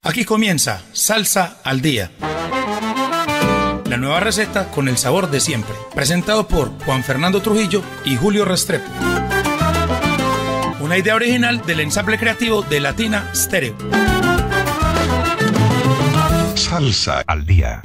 Aquí comienza Salsa al Día. La nueva receta con el sabor de siempre. Presentado por Juan Fernando Trujillo y Julio Restrepo. Una idea original del ensamble creativo de Latina Stereo. Salsa al Día.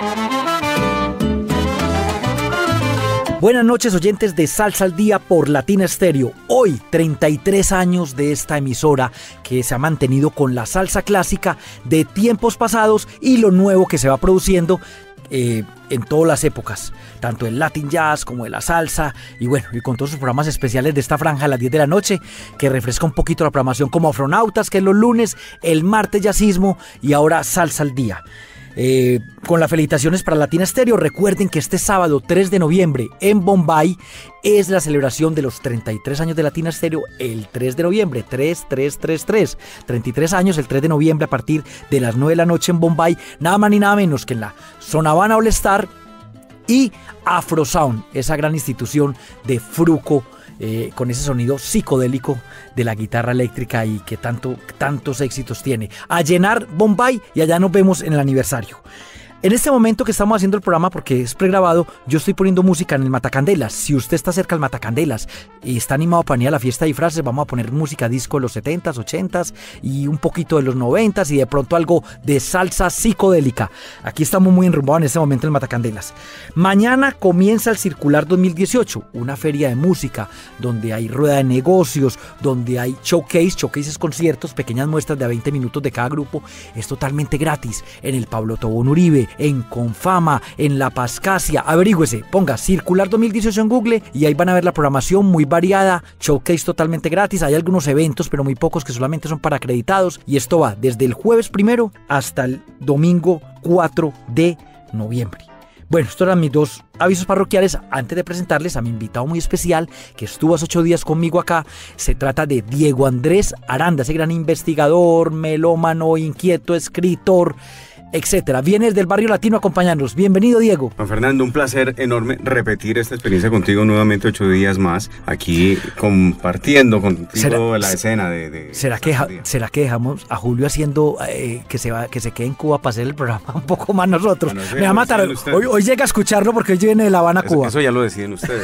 Buenas noches, oyentes de Salsa al Día por Latina Stereo. Hoy, 33 años de esta emisora que se ha mantenido con la salsa clásica de tiempos pasados y lo nuevo que se va produciendo en todas las épocas, tanto el Latin Jazz como de la salsa, y bueno, y con todos sus programas especiales de esta franja a las 10 de la noche, que refresca un poquito la programación, como Afronautas, que es los lunes, el martes Jazzismo y ahora Salsa al Día. Con las felicitaciones para Latina Stereo. Recuerden que este sábado 3 de noviembre en Bombay es la celebración de los 33 años de Latina Stereo. El 3 de noviembre, 33 años el 3 de noviembre a partir de las 9 de la noche en Bombay, nada más ni nada menos que en la Zona Habana All Star y Afro Sound, esa gran institución de Fruco, con ese sonido psicodélico de la guitarra eléctrica y que tantos éxitos tiene. A llenar Bombay, y allá nos vemos en el aniversario. En este momento que estamos haciendo el programa, porque es pregrabado, yo estoy poniendo música en el Matacandelas. Si usted está cerca del Matacandelas y está animado para venir a la fiesta de disfraces, vamos a poner música disco de los 70s, 80s y un poquito de los 90s y de pronto algo de salsa psicodélica. Aquí estamos muy enrumbados en este momento en el Matacandelas. Mañana comienza el Circular 2018, una feria de música donde hay rueda de negocios, donde hay showcases, conciertos, pequeñas muestras de 20 minutos de cada grupo. Es totalmente gratis en el Pablo Tobón Uribe, en Confama, en La Pascasia. Averígüese, ponga Circular 2018 en Google y ahí van a ver la programación muy variada, showcase totalmente gratis. Hay algunos eventos, pero muy pocos, que solamente son para acreditados, y esto va desde el jueves 1 hasta el domingo 4 de noviembre. Bueno, estos eran mis dos avisos parroquiales antes de presentarles a mi invitado muy especial que estuvo hace 8 días conmigo acá. Se trata de Diego Andrés Aranda, ese gran investigador, melómano, inquieto, escritor, etcétera. Viene desde el barrio latino a acompañarnos. Bienvenido, Diego. Juan Fernando, un placer enorme repetir esta experiencia contigo nuevamente 8 días más, aquí compartiendo contigo la escena de ¿Será que dejamos a Julio haciendo que se quede en Cuba para hacer el programa un poco más nosotros? No sé, me va a matar. Hoy llega a escucharlo porque hoy viene de La Habana, Cuba. Eso ya lo deciden ustedes.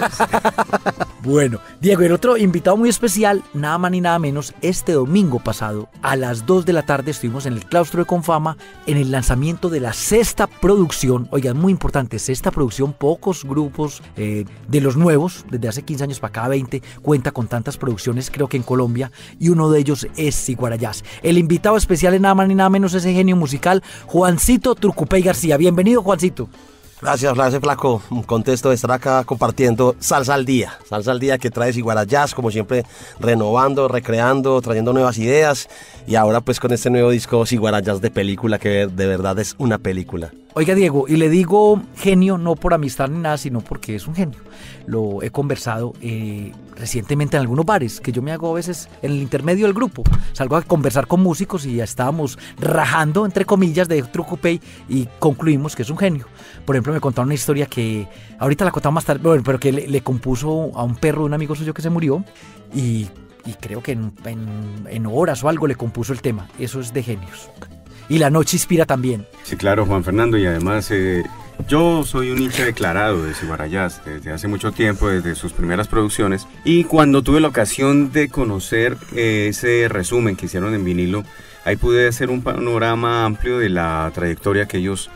Bueno, Diego, el otro invitado muy especial, nada más ni nada menos, este domingo pasado, a las 2 de la tarde, estuvimos en el claustro de Confama, en el lanzamiento de la sexta producción. Oigan, muy importante, sexta producción, pocos grupos de los nuevos, desde hace 15 años para acá, 20, cuenta con tantas producciones, creo que en Colombia, y uno de ellos es Ciguarayás. El invitado especial es nada más ni nada menos ese genio musical, Juancito Turcupey García. Bienvenido, Juancito. Gracias, Flaco. Contento de estar acá compartiendo Salsa al Día que trae Ciguarayás, como siempre, renovando, recreando, trayendo nuevas ideas, y ahora pues con este nuevo disco Ciguarayás de película, que de verdad es una película. Oiga, Diego, y le digo genio no por amistad ni nada, sino porque es un genio. Lo he conversado recientemente en algunos bares, que yo me hago a veces en el intermedio del grupo. Salgo a conversar con músicos y ya estábamos rajando, entre comillas, de Turcupey, y concluimos que es un genio. Por ejemplo, me contaron una historia que ahorita la contamos más tarde, bueno, pero que le compuso a un perro de un amigo suyo que se murió, y creo que en horas o algo le compuso el tema. Eso es de genios. Y la noche inspira también. Sí, claro, Juan Fernando, y además yo soy un hincha declarado de Ciguarayás desde hace mucho tiempo, desde sus primeras producciones, y cuando tuve la ocasión de conocer ese resumen que hicieron en vinilo, ahí pude hacer un panorama amplio de la trayectoria que ellos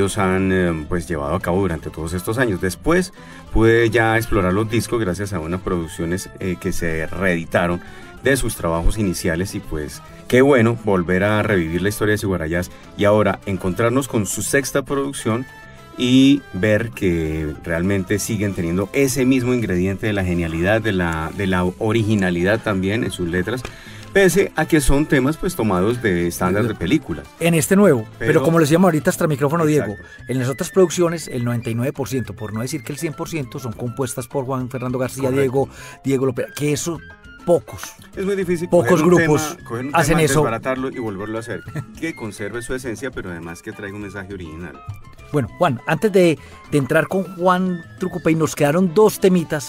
han pues llevado a cabo durante todos estos años. Después pude ya explorar los discos gracias a unas producciones que se reeditaron de sus trabajos iniciales, y pues qué bueno volver a revivir la historia de Ciguarayás y ahora encontrarnos con su sexta producción y ver que realmente siguen teniendo ese mismo ingrediente de la genialidad, de la originalidad también en sus letras, pese a que son temas pues tomados de estándares de películas. En este nuevo, pero como les decíamos ahorita extra micrófono, exacto. Diego, en las otras producciones el 99%, por no decir que el 100%, son compuestas por Juan Fernando García, Diego López, que eso pocos. Es muy difícil. Pocos grupos hacen eso. Desbaratarlo y volverlo a hacer. Que conserve su esencia, pero además que traiga un mensaje original. Bueno, Juan, antes de entrar con Juan Turcupey, nos quedaron dos temitas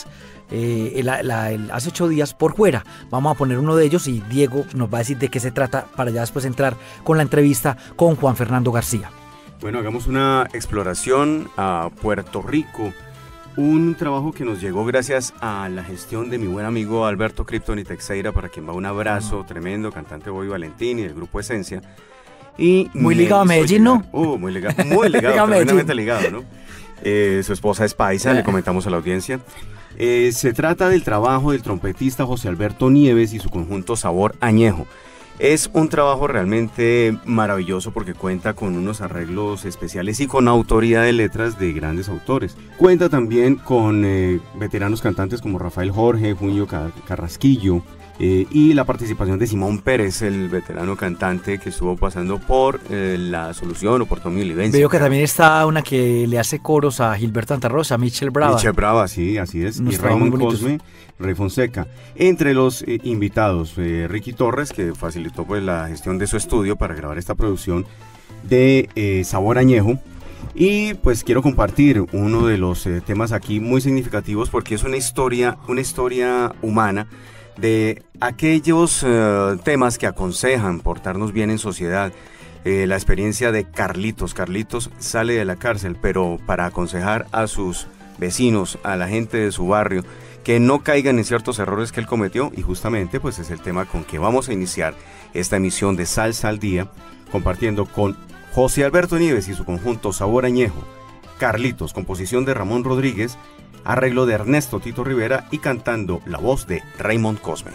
hace 8 días por fuera. Vamos a poner uno de ellos y Diego nos va a decir de qué se trata para ya después entrar con la entrevista con Juan Fernando García. Bueno, hagamos una exploración a Puerto Rico. Un trabajo que nos llegó gracias a la gestión de mi buen amigo Alberto Krypton y Teixeira, para quien va un abrazo tremendo, cantante Bobby Valentín y del grupo Esencia. Y muy ligado a Medellín, ¿no? Muy ligado, tremendamente ligado, ¿no? Su esposa es paisa, le comentamos a la audiencia. Se trata del trabajo del trompetista José Alberto Nieves y su conjunto Sabor Añejo. Es un trabajo realmente maravilloso porque cuenta con unos arreglos especiales y con autoría de letras de grandes autores. Cuenta también con veteranos cantantes como Rafael Jorge, Junio Carrasquillo, y la participación de Simón Pérez, el veterano cantante que estuvo pasando por La Solución o por Tommy Olivencia. Veo que también está una que le hace coros a Gilberto Santa Rosa, Michelle Brava. Michelle Brava, sí, así es. Y Raymond Cosme, Rey Fonseca. Entre los invitados, Ricky Torres, que facilitó pues la gestión de su estudio para grabar esta producción de Sabor Añejo. Y pues quiero compartir uno de los temas aquí muy significativos porque es una historia humana de aquellos temas que aconsejan portarnos bien en sociedad. La experiencia de Carlitos. Carlitos sale de la cárcel, pero para aconsejar a sus vecinos, a la gente de su barrio, que no caigan en ciertos errores que él cometió, y justamente pues es el tema con que vamos a iniciar esta emisión de Salsa al Día, compartiendo con José Alberto Nieves y su conjunto Sabor Añejo, Carlitos, composición de Ramón Rodríguez, arreglo de Ernesto Tito Rivera y cantando la voz de Raymond Cosme.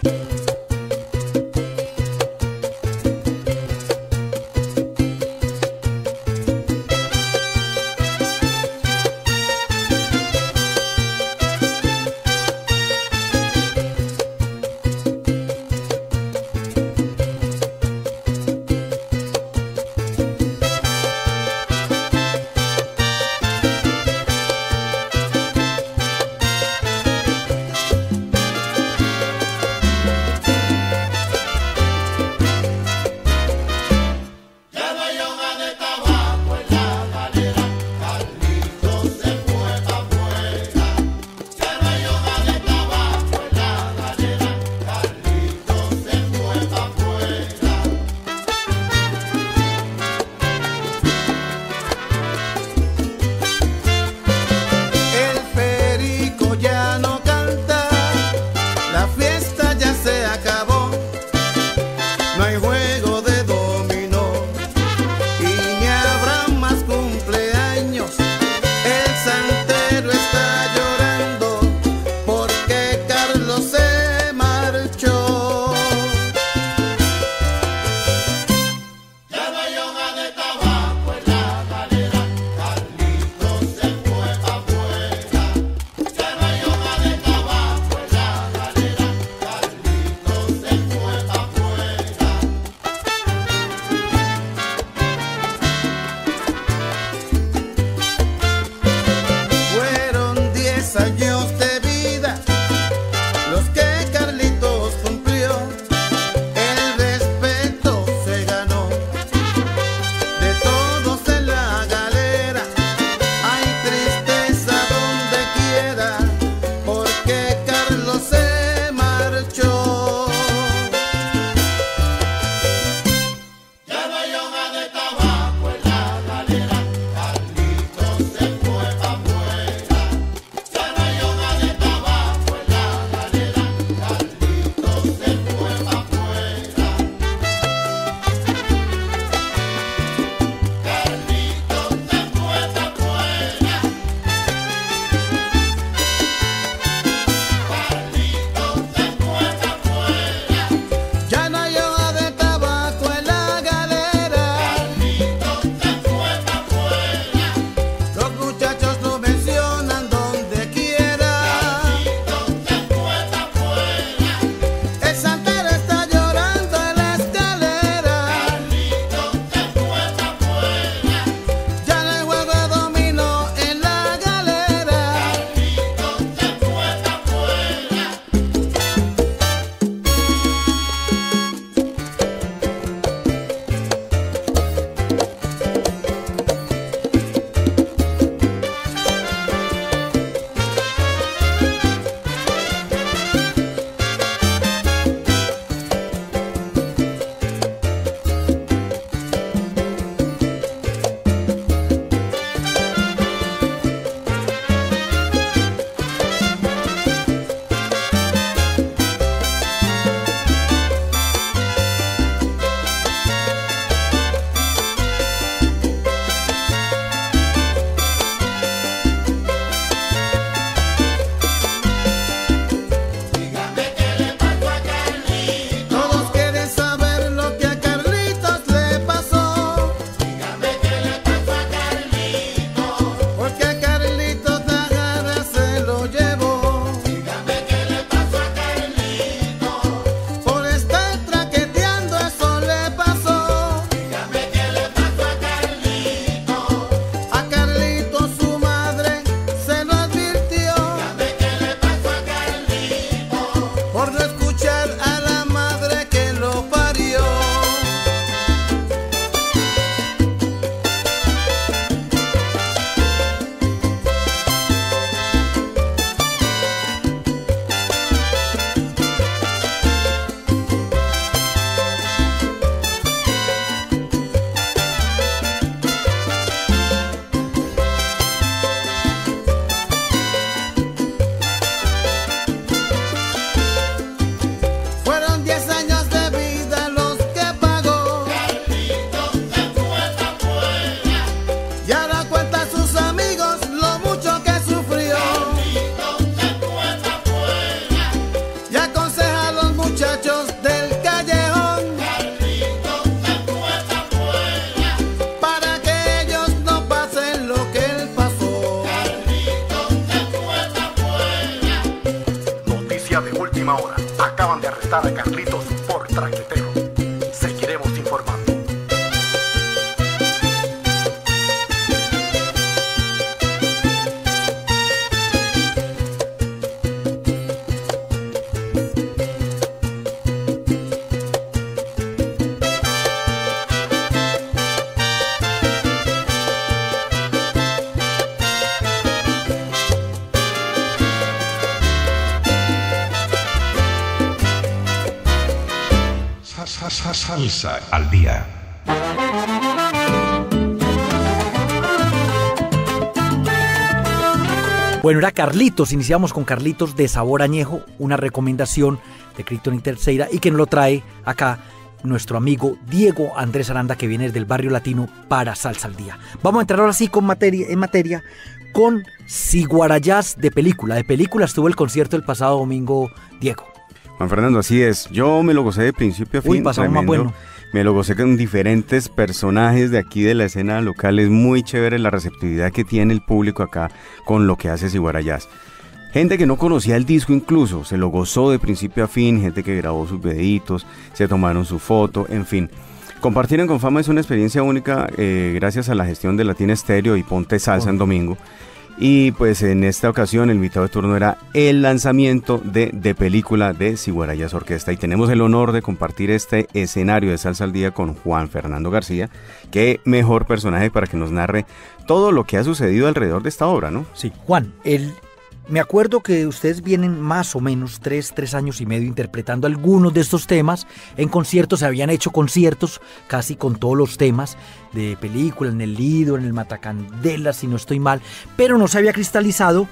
última hora. Acaban de arrestar a Carlitos por traquetero. Seguiremos informando. Salsa al día. Bueno, era Carlitos, iniciamos con Carlitos de Sabor Añejo, una recomendación de Kryptonit Terceira y que nos lo trae acá nuestro amigo Diego Andrés Aranda, que viene del barrio latino para Salsa al Día. Vamos a entrar ahora sí en materia con Siguarayás de película. De película estuvo el concierto el pasado domingo, Diego. Juan Fernando, así es. Yo me lo gocé de principio a fin. Pasamos más bueno. Me lo gocé con diferentes personajes de aquí de la escena local. Es muy chévere la receptividad que tiene el público acá con lo que hace Siguarayás. Gente que no conocía el disco incluso, se lo gozó de principio a fin. Gente que grabó sus videitos, se tomaron su foto, en fin. Compartir en Confama es una experiencia única gracias a la gestión de Latina Estéreo y Ponte Salsa en domingo. Y pues en esta ocasión el invitado de turno era el lanzamiento de película de Siguarayás Orquesta, y tenemos el honor de compartir este escenario de Salsa al Día con Juan Fernando García. Qué mejor personaje para que nos narre todo lo que ha sucedido alrededor de esta obra, ¿no? Sí, Juan, me acuerdo que ustedes vienen más o menos 3 años y medio interpretando algunos de estos temas en conciertos. Se habían hecho conciertos casi con todos los temas de película, en el Lido, en el Matacandela, si no estoy mal, pero no se había cristalizado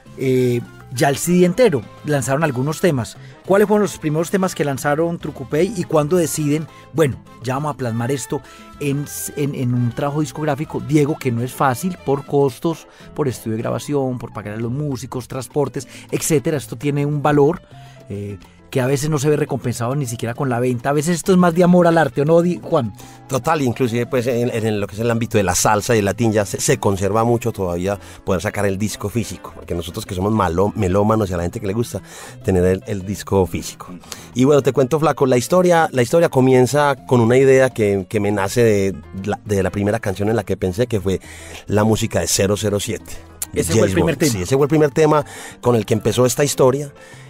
ya el CD entero. Lanzaron algunos temas. ¿Cuáles fueron los primeros temas que lanzaron Trucupey y cuándo deciden, bueno, ya vamos a plasmar esto en un trabajo discográfico? Diego, que no es fácil por costos, por estudio de grabación, por pagar a los músicos, transportes, etcétera. Esto tiene un valor que a veces no se ve recompensado ni siquiera con la venta. A veces esto es más de amor al arte, ¿o no, Juan? Total, inclusive pues en lo que es el ámbito de la salsa y el latín ya se conserva mucho todavía poder sacar el disco físico, porque nosotros que somos melómanos y a la gente que le gusta tener el disco físico. Y bueno, te cuento, Flaco, la historia comienza con una idea que me nace de la primera canción en la que pensé, que fue la música de 007. Ese fue el primer tema. Sí, ese fue el primer tema con el que empezó esta historia.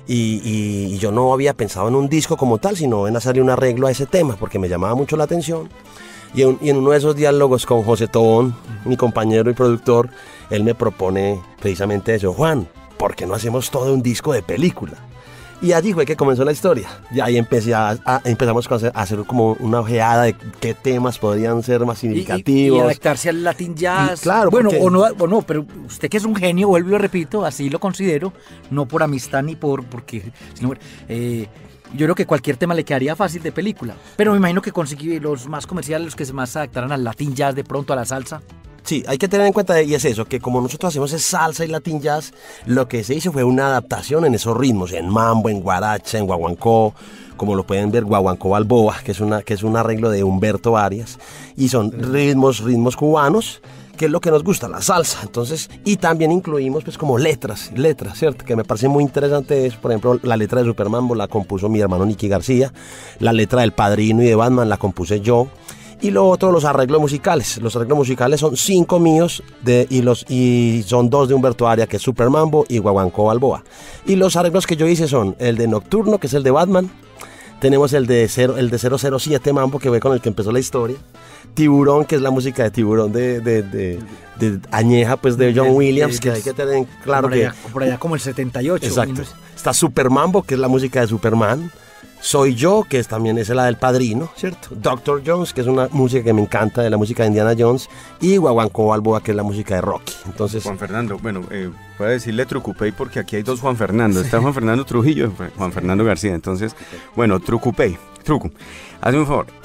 Y yo no había pensado en un disco como tal, sino en hacerle un arreglo a ese tema, porque me llamaba mucho la atención. Y en uno de esos diálogos con José Tobón, mi compañero y productor, él me propone precisamente eso: Juan, ¿por qué no hacemos todo un disco de película? Y allí fue que comenzó la historia. Y ahí empezamos a hacer como una ojeada de qué temas podrían ser más significativos. Y adaptarse al Latin Jazz. Y claro, bueno, o no, pero usted que es un genio, vuelvo y lo repito, así lo considero, no por amistad ni porque... Sino, yo creo que cualquier tema le quedaría fácil de película. Pero me imagino que conseguí los más comerciales, los que se más adaptaran al Latin Jazz, de pronto a la salsa. Sí, hay que tener en cuenta, y es eso, que como nosotros hacemos es salsa y latin jazz, lo que se hizo fue una adaptación en esos ritmos, en mambo, en guaracha, en guaguancó, como lo pueden ver, guaguancó Balboa, que es un arreglo de Humberto Arias, y son ritmos cubanos, que es lo que nos gusta, la salsa. Entonces, y también incluimos pues como letras, ¿cierto? Que me parece muy interesante es, por ejemplo, la letra de Supermambo la compuso mi hermano Nicky García, la letra del Padrino y de Batman la compuse yo. Y lo otro, los arreglos musicales. Los arreglos musicales son 5 míos y son 2 de Humberto Arias, que es Supermambo, y Guaguancó Balboa. Y los arreglos que yo hice son el de Nocturno, que es el de Batman. Tenemos el de 007 Mambo, que fue con el que empezó la historia. Tiburón, que es la música de Tiburón de Añeja, pues de John Williams, que hay que tener claro por allá como el 78. Exacto. Está Supermambo, que es la música de Superman. Soy Yo, que también es la del Padrino, ¿cierto? Dr. Jones, que es una música que me encanta, de la música de Indiana Jones. Y Guaguancó Balboa, que es la música de Rocky. Entonces, Juan Fernando, bueno, puedo decirle Trucupey porque aquí hay 2 Juan Fernando. Está Juan Fernando Trujillo y Juan Fernando García. Entonces, bueno, Trucupey. Hazme un favor,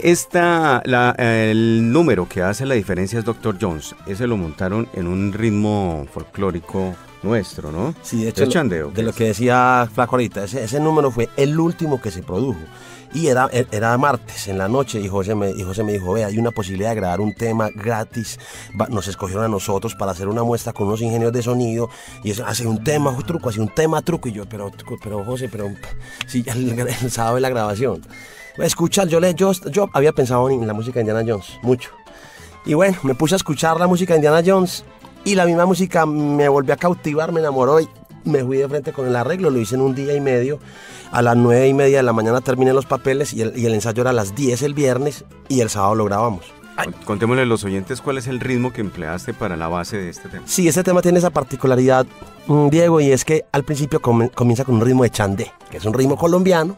el número que hace la diferencia es Dr. Jones. Ese lo montaron en un ritmo folclórico nuestro, ¿no? Sí, de hecho, chandeo, de lo que decía Flaco ahorita, ese número fue el último que se produjo. Y era martes en la noche y José me dijo, ve, hay una posibilidad de grabar un tema gratis. Nos escogieron a nosotros para hacer una muestra con unos ingenieros de sonido y eso, hace un tema truco. Y yo, pero José, sí, el sábado de la grabación. Escucha, yo había pensado en la música de Indiana Jones, mucho. Y bueno, me puse a escuchar la música de Indiana Jones y la misma música me volvió a cautivar, me enamoró y me fui de frente con el arreglo. Lo hice en un día y medio. A las 9:30 de la mañana terminé los papeles y el ensayo era a las 10 el viernes y el sábado lo grabamos. Contémosle a los oyentes cuál es el ritmo que empleaste para la base de este tema. Sí, este tema tiene esa particularidad, Diego, y es que al principio comienza con un ritmo de chandé, que es un ritmo colombiano,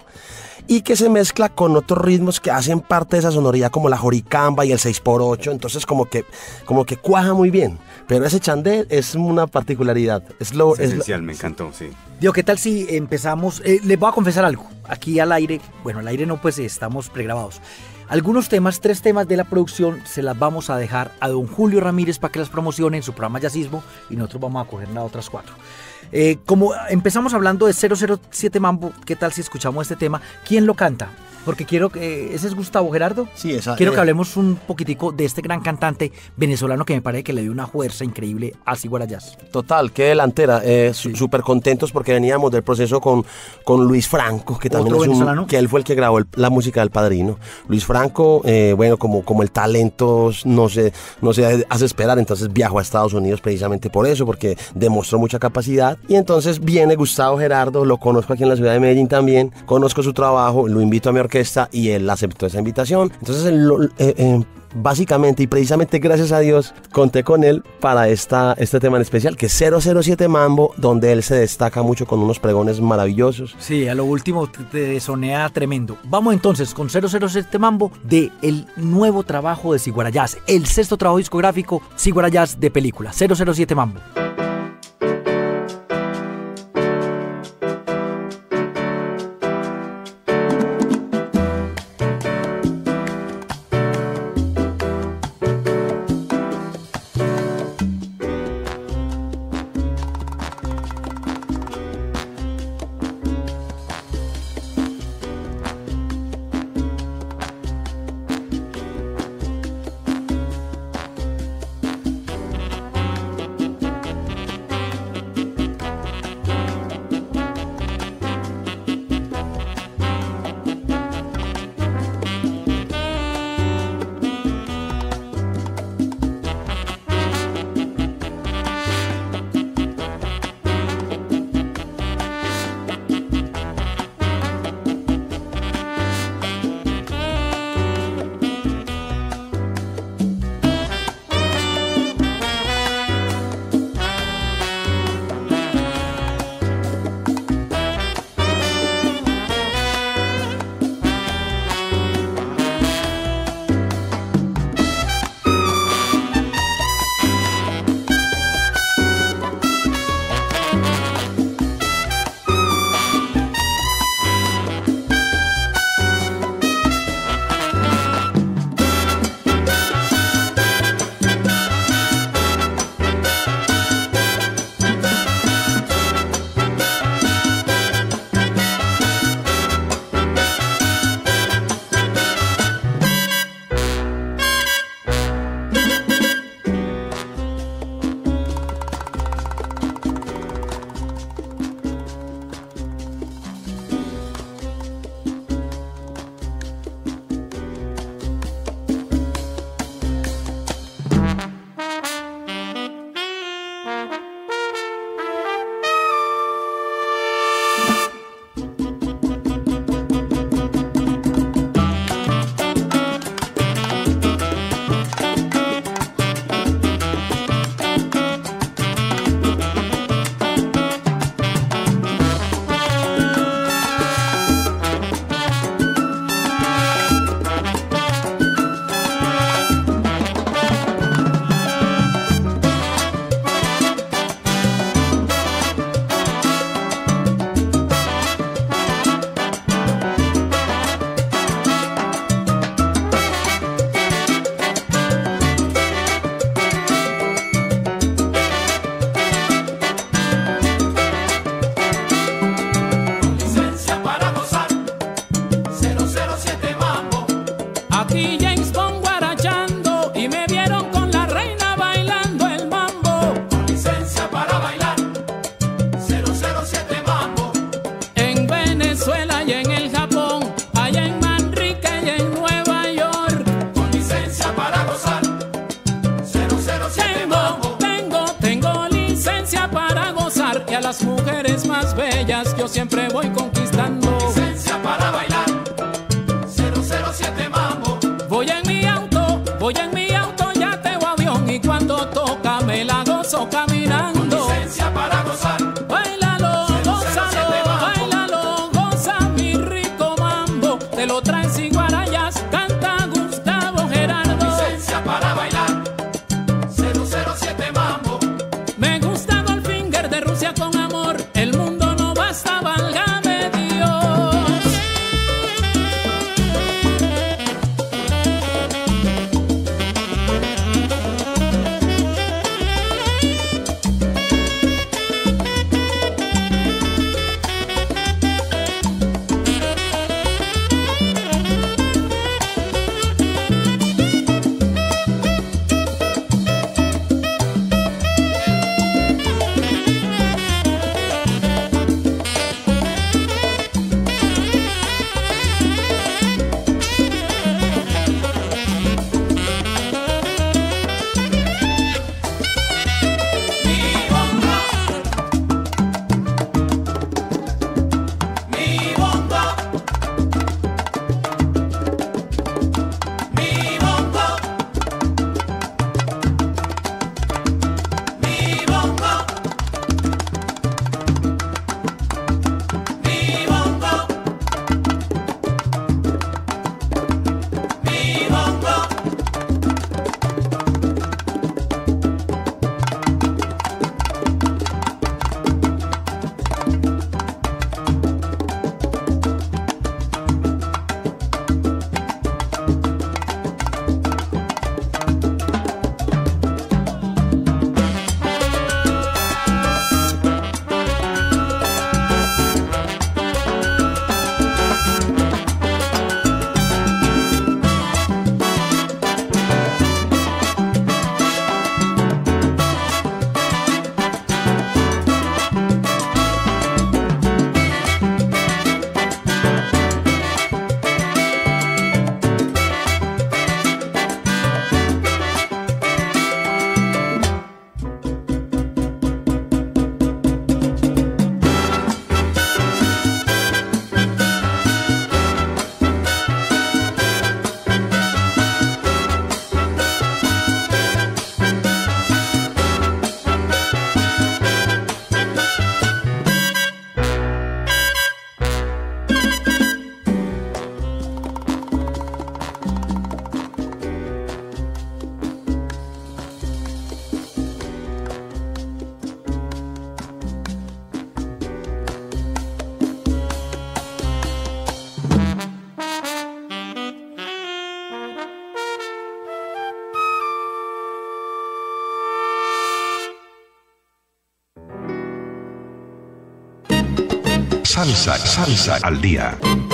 y que se mezcla con otros ritmos que hacen parte de esa sonoridad como la joricamba y el 6x8, entonces como que cuaja muy bien. Pero ese chandé es una particularidad. Es esencial, me encantó, sí. Digo, ¿qué tal si empezamos? Les voy a confesar algo. Aquí al aire, bueno, al aire no, pues estamos pregrabados. Algunos temas, 3 temas de la producción, se las vamos a dejar a don Julio Ramírez para que las promocione en su programa Jazzismo y nosotros vamos a coger las otras 4. Como empezamos hablando de 007 Mambo, ¿qué tal si escuchamos este tema? ¿Quién lo canta? Porque quiero que... ¿Ese es Gustavo Gerardo? Sí, esa. Quiero que hablemos un poquitico de este gran cantante venezolano que me parece que le dio una fuerza increíble a Ciguara Jazz. Total, qué delantera. Súper contentos porque veníamos del proceso con Luis Franco, que también venezolano, que él fue el que grabó la música del Padrino. Luis Franco, bueno, como el talento no se hace esperar, entonces viajó a Estados Unidos precisamente por eso, porque demostró mucha capacidad. Y entonces viene Gustavo Gerardo, lo conozco aquí en la ciudad de Medellín también, conozco su trabajo, lo invito a mi orquesta y él aceptó esa invitación. Entonces básicamente y precisamente gracias a Dios conté con él para este tema en especial, que es 007 Mambo, donde él se destaca mucho con unos pregones maravillosos. Sí, a lo último te sonea tremendo. Vamos entonces con 007 Mambo de el nuevo trabajo de Ciguara Jazz, el 6º trabajo discográfico Ciguara Jazz de película, 007 Mambo. las mujeres más bellas yo siempre voy conquistando. Licencia para bailar, 007 mambo. Voy en mi auto, yate o avión, y cuando toca me la gozo caminando. Con licencia para gozar, Báilalo, 007 gózalo, mambo. báilalo, goza mi rico mambo. Te lo traen sin guarayas, canta Gustavo Gerardo. Licencia para bailar, 007 mambo. Me gusta Goldfinger de Rusia con amor. El mundo no basta, válgame Dios. Salsa al día.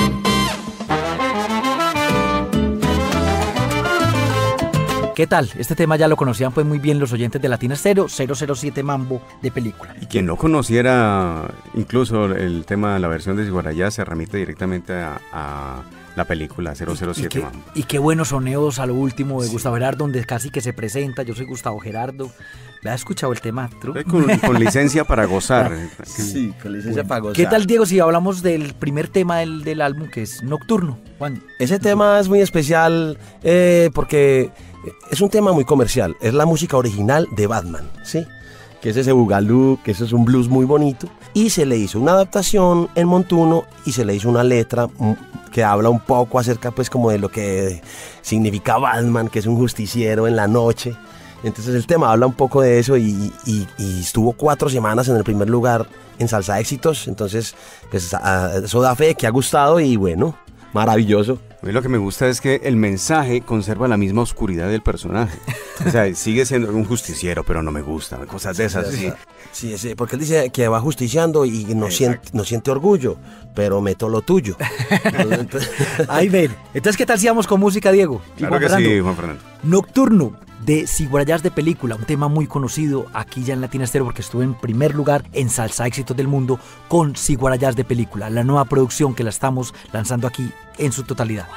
¿Qué tal? Este tema ya lo conocían pues muy bien los oyentes de Latina Estéreo, 007 Mambo de película. Y quien no conociera incluso el tema, la versión de Siguarayá, se remite directamente a la película 007 Mambo. Y qué buenos soneos a lo último de Gustavo Gerardo, donde casi que se presenta, yo soy Gustavo Gerardo. ¿Le has escuchado el tema, Tru? Con licencia para gozar. Sí, con licencia para gozar. ¿Qué tal, Diego, si hablamos del primer tema del álbum, que es Nocturno? Juan. Ese tema es muy especial porque es un tema muy comercial. Es la música original de Batman, ¿sí? Que es ese bugalú, que eso es un blues muy bonito. Y se le hizo una adaptación en montuno y se le hizo una letra que habla un poco acerca pues como de lo que significa Batman, que es un justiciero en la noche. Entonces el tema habla un poco de eso y estuvo 4 semanas en el primer lugar en Salsa Éxitos. Entonces pues, eso da fe que ha gustado y bueno, maravilloso. A mí lo que me gusta es que el mensaje conserva la misma oscuridad del personaje. O sea, sigue siendo un justiciero, pero no me gusta, cosas de esas. Sí, porque él dice que va justiciando y no siente orgullo, pero meto lo tuyo. Ahí ven. Entonces, ¿qué tal si vamos con música, Diego? Claro que sí, Juan Fernando. Nocturno, de Siguarayás de película, un tema muy conocido aquí ya en Latina Estéreo porque estuve en primer lugar en Salsa Éxitos del Mundo con Siguarayás de película, la nueva producción que la estamos lanzando aquí en su totalidad.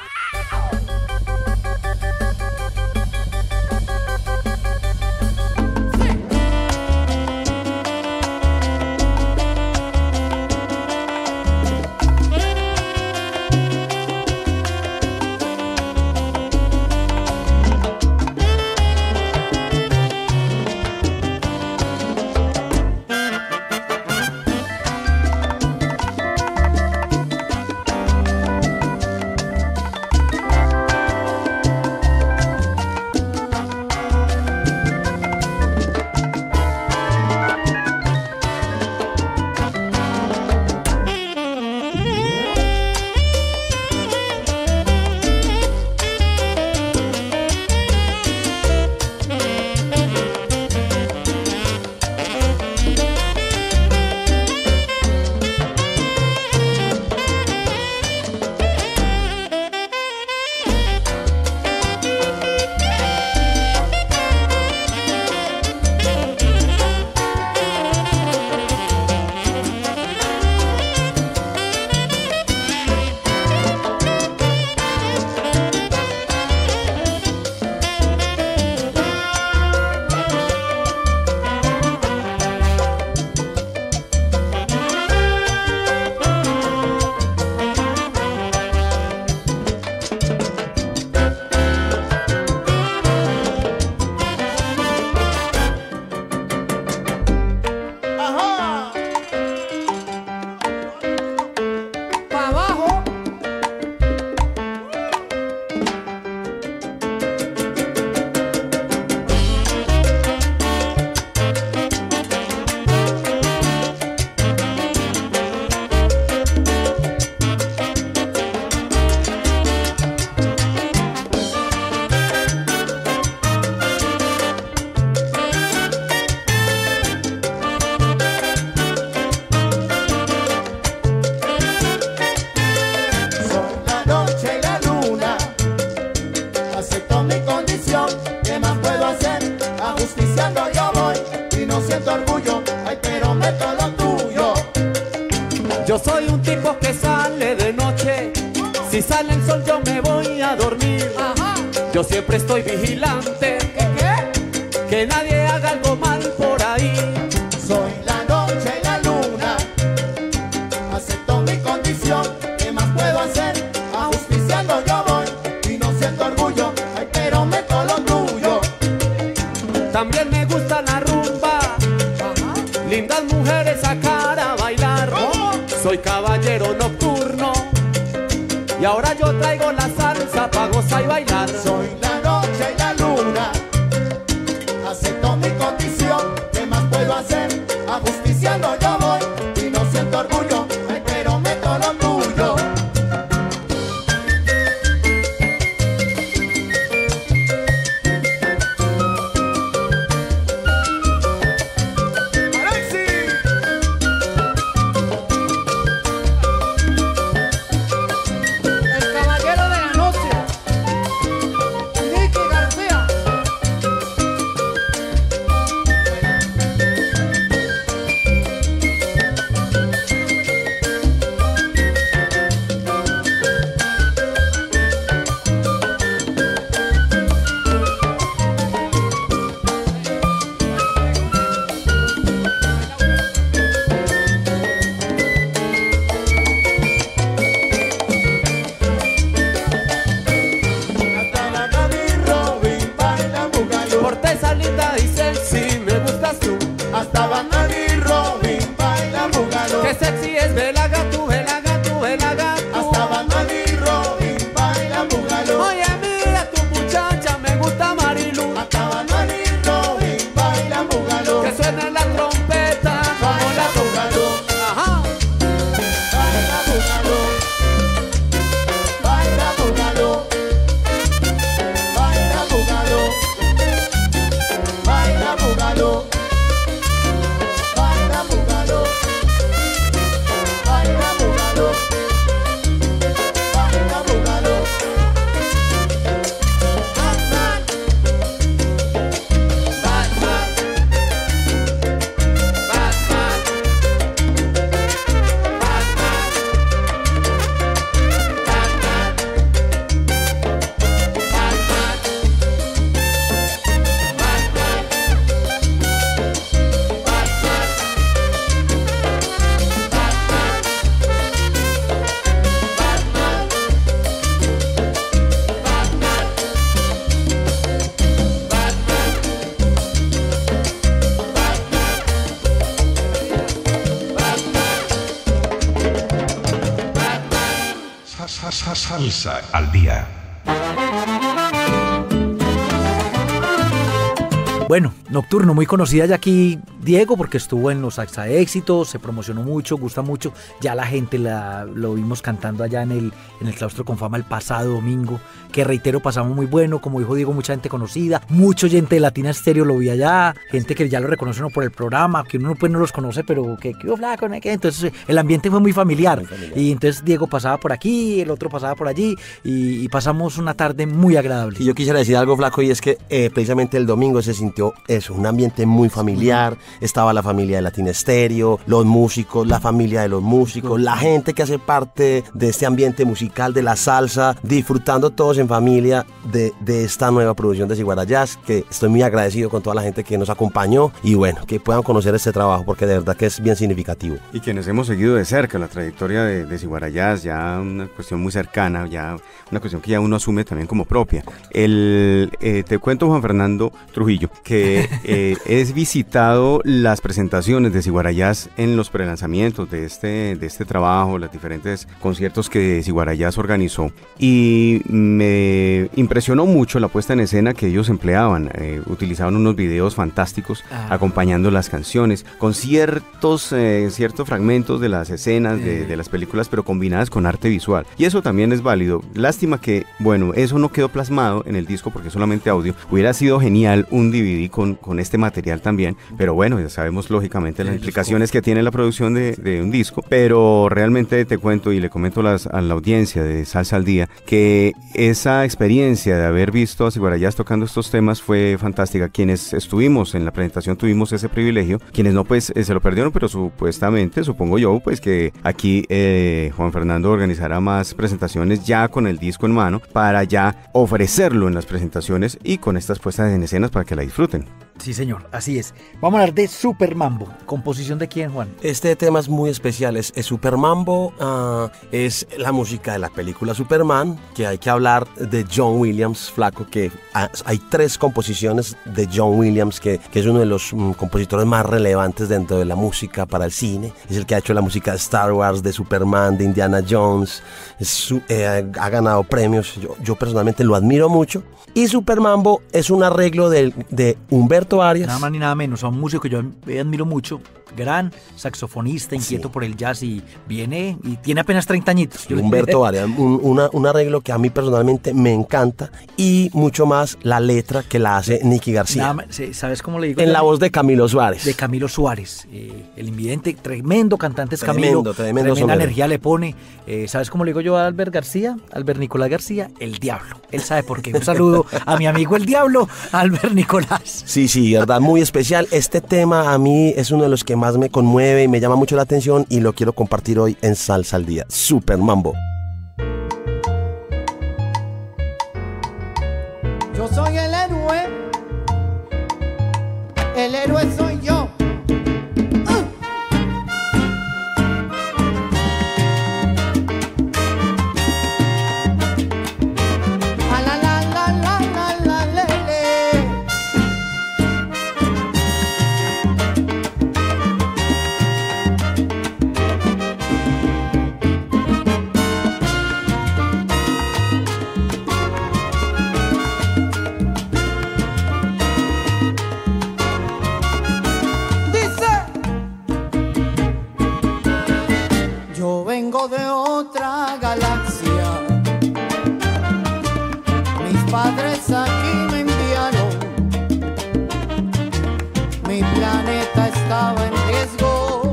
¿qué más puedo hacer? Ajusticiando yo voy y no siento orgullo, ay, pero meto lo tuyo. Yo soy un tipo que sale de noche, si sale el sol yo me voy a dormir. Yo siempre estoy vigilante, que nadie haga algo mal por ahí. Soy la noche y la luna, acepto mi condición, ¿qué más puedo hacer? Ajusticiando yo voy y no siento orgullo, ay, pero meto lo tuyo. También me gusta la rumba, lindas mujeres sacar a bailar. Soy caballero nocturno y ahora yo traigo la salsa pa' gozar y bailar. Soy la noche y la luna, acepto mi condición, ¿qué más puedo hacer? Ajusticiando yo voy y no siento orgullo, ay, pero meto lo tuyo. El caballero de la noche, Nicky García. Hasta la Gaby Robin baila bugalú. Cortesanita y sexy, me gustas tú. Hasta Gaby Robin baila bugalú. Que sexy es Belaga tú, Belaga tú, Belaga tú. Hasta Gaby Robin baila bugalú. Oye, mira tu muchacha, me gusta Marilu. Hasta Gaby Robin baila bugalú. Que suene la trompeta como la bugalú. Ajá. Baila bugalú. Baila bugalú. Baila bugalú. Baila bugalú. Baila bugalú. Baila bugalú. Baila bugalú. Batman. Batman. Batman. Salsa al día. Bueno, Nocturno, muy conocida ya aquí Diego, porque estuvo en los Salsa Éxitos, se promocionó mucho, gusta mucho. Ya la gente lo vimos cantando allá en el Claustro con Fama el pasado domingo, que reitero, pasamos muy bueno, como dijo Diego, mucha gente conocida, mucho gente de Latina Estéreo lo vi allá, gente que ya lo reconoce uno por el programa, que uno pues no los conoce, pero que flaco, ¿no? Entonces el ambiente fue muy familiar. Y entonces Diego pasaba por aquí, el otro pasaba por allí, y pasamos una tarde muy agradable. Y yo quisiera decir algo, flaco, y es que precisamente el domingo se sintió eso, un ambiente muy familiar. Estaba la familia de Latina Estéreo, los músicos, la familia de los músicos, la gente que hace parte de este ambiente musical de la salsa, disfrutando todos en familia de esta nueva producción de Ciguara Jazz, que estoy muy agradecido con toda la gente que nos acompañó, y bueno, que puedan conocer este trabajo, porque de verdad que es bien significativo. Y quienes hemos seguido de cerca la trayectoria de Ciguara Jazz, ya una cuestión muy cercana, ya una cuestión que ya uno asume también como propia. Te cuento, Juan Fernando Trujillo, que he visitado las presentaciones de Ciguara Jazz en los prelanzamientos de este trabajo, los diferentes conciertos que Ciguara Jazz organizó, y me impresionó mucho la puesta en escena que ellos empleaban. Utilizaban unos videos fantásticos acompañando las canciones, con ciertos fragmentos de las escenas de las películas, pero combinadas con arte visual, y eso también es válido. Lástima que, bueno, eso no quedó plasmado en el disco porque es solamente audio. Hubiera sido genial un DVD CD con este material también, pero bueno, ya sabemos lógicamente las implicaciones que tiene la producción de un disco, pero realmente te cuento y le comento a la audiencia de Salsa al Día que esa experiencia de haber visto a Ciguarayás tocando estos temas fue fantástica. Quienes estuvimos en la presentación tuvimos ese privilegio, quienes no pues se lo perdieron, pero supuestamente, supongo yo, pues que aquí Juan Fernando organizará más presentaciones ya con el disco en mano para ya ofrecerlo en las presentaciones y con estas puestas en escenas para que la disfruten. Sí, señor, así es. Vamos a hablar de Super Mambo. ¿Composición de quién, Juan? Este tema es muy especial, es Super Mambo, es la música de la película Superman, que hay que hablar de John Williams, flaco, que hay 3 composiciones de John Williams, que es uno de los compositores más relevantes dentro de la música para el cine. Es el que ha hecho la música de Star Wars, de Superman, de Indiana Jones, ha ganado premios, yo personalmente lo admiro mucho. Y Super Mambo es un arreglo de Humberto Arias. Nada más ni nada menos, a un músico que yo admiro mucho, gran saxofonista, inquieto por el jazz y viene y tiene apenas 30 añitos. Humberto Arias, un arreglo que a mí personalmente me encanta y mucho más la letra que la hace Nicky García. ¿Sabes cómo le digo? En la voz de Camilo Suárez. De Camilo Suárez, el invidente, tremendo cantante es Camilo, tremenda sonero. Energía le pone. ¿Sabes cómo le digo yo a Albert Nicolás García? El Diablo. Él sabe por qué. Un saludo a mi amigo el Diablo, Albert Nicolás. Sí, verdad, muy especial. Este tema a mí es uno de los que más me conmueve y me llama mucho la atención y lo quiero compartir hoy en Salsa al Día. Super Mambo. Yo soy el héroe soy yo. De otra galaxia, mis padres aquí me enviaron, mi planeta estaba en riesgo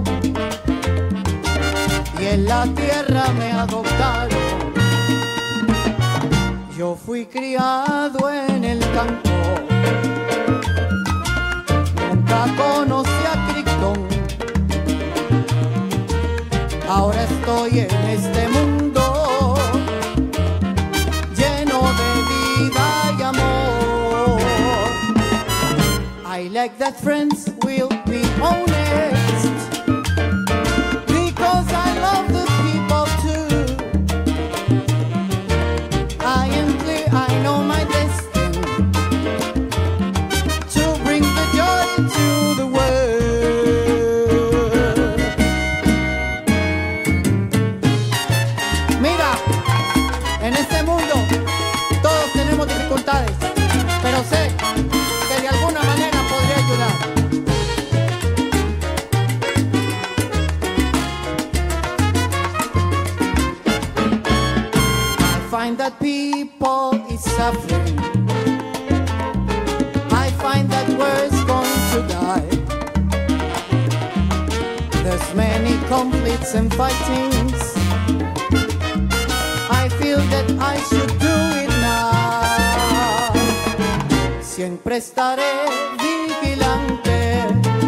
y en la tierra me adoptaron. Yo fui criado en el campo, nunca conocí a Krypton. Ahora estoy en este mundo lleno de vida y amor. I like that friends will be honest, because I love the people too. I am clear, I know my destiny, to bring the joy to the world. Pero sé que de alguna manera podría ayudar. I find that people is suffering. I find that we're going to die. There's many conflicts and fightings. I feel that I should do it now. Siempre estaré vigilante,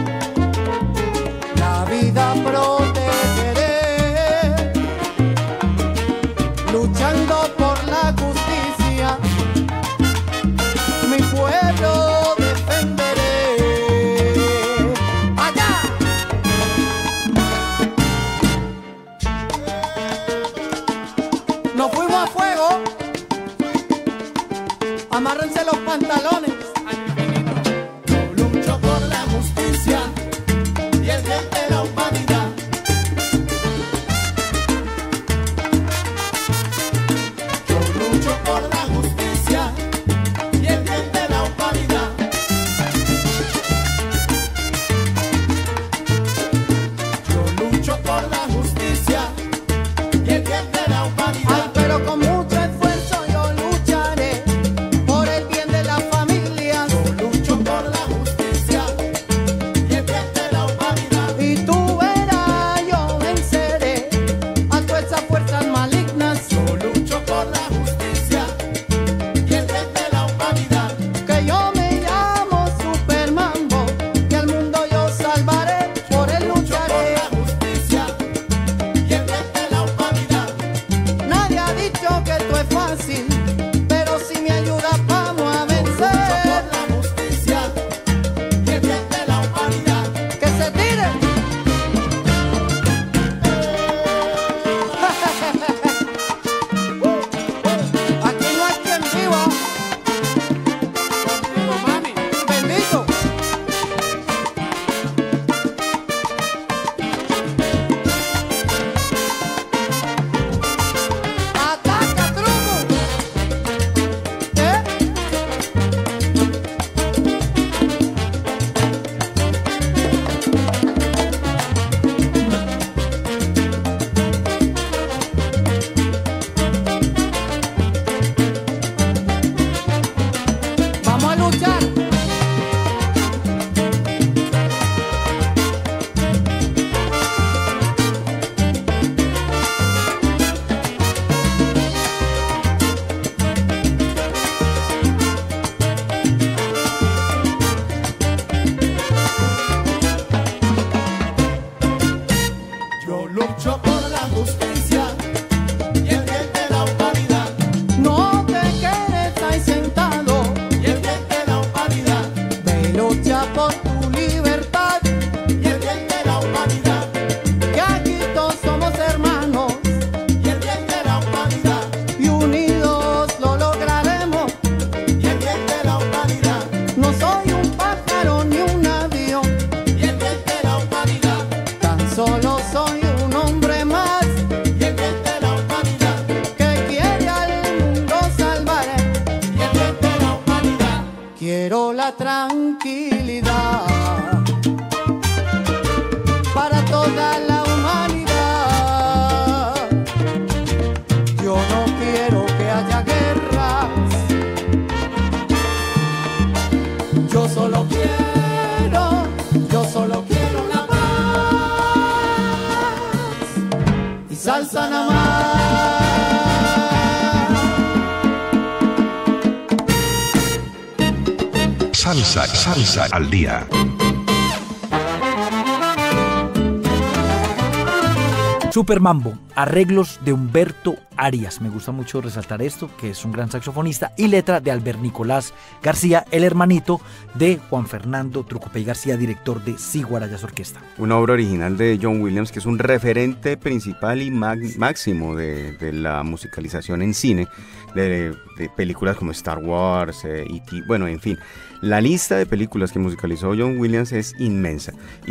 la vida protegeré, luchando por la justicia, mi pueblo defenderé. ¡Allá! Nos fuimos a fuego, amárrense los pantalones. Yo lucho por la justicia y el bien de la humanidad. tranquilidad para toda la humanidad. Yo no quiero que haya guerras, yo solo quiero la paz y salsa nada más. Salsa al día. Super Mambo, arreglos de Humberto Arias. Me gusta mucho resaltar esto, que es un gran saxofonista, y letra de Albert Nicolás García, el hermanito de Juan Fernando Trucopey García, director de Sigue Jazz Orquesta. Una obra original de John Williams, que es un referente principal y máximo de la musicalización en cine, de películas como Star Wars, E.T., bueno, en fin. La lista de películas que musicalizó John Williams es inmensa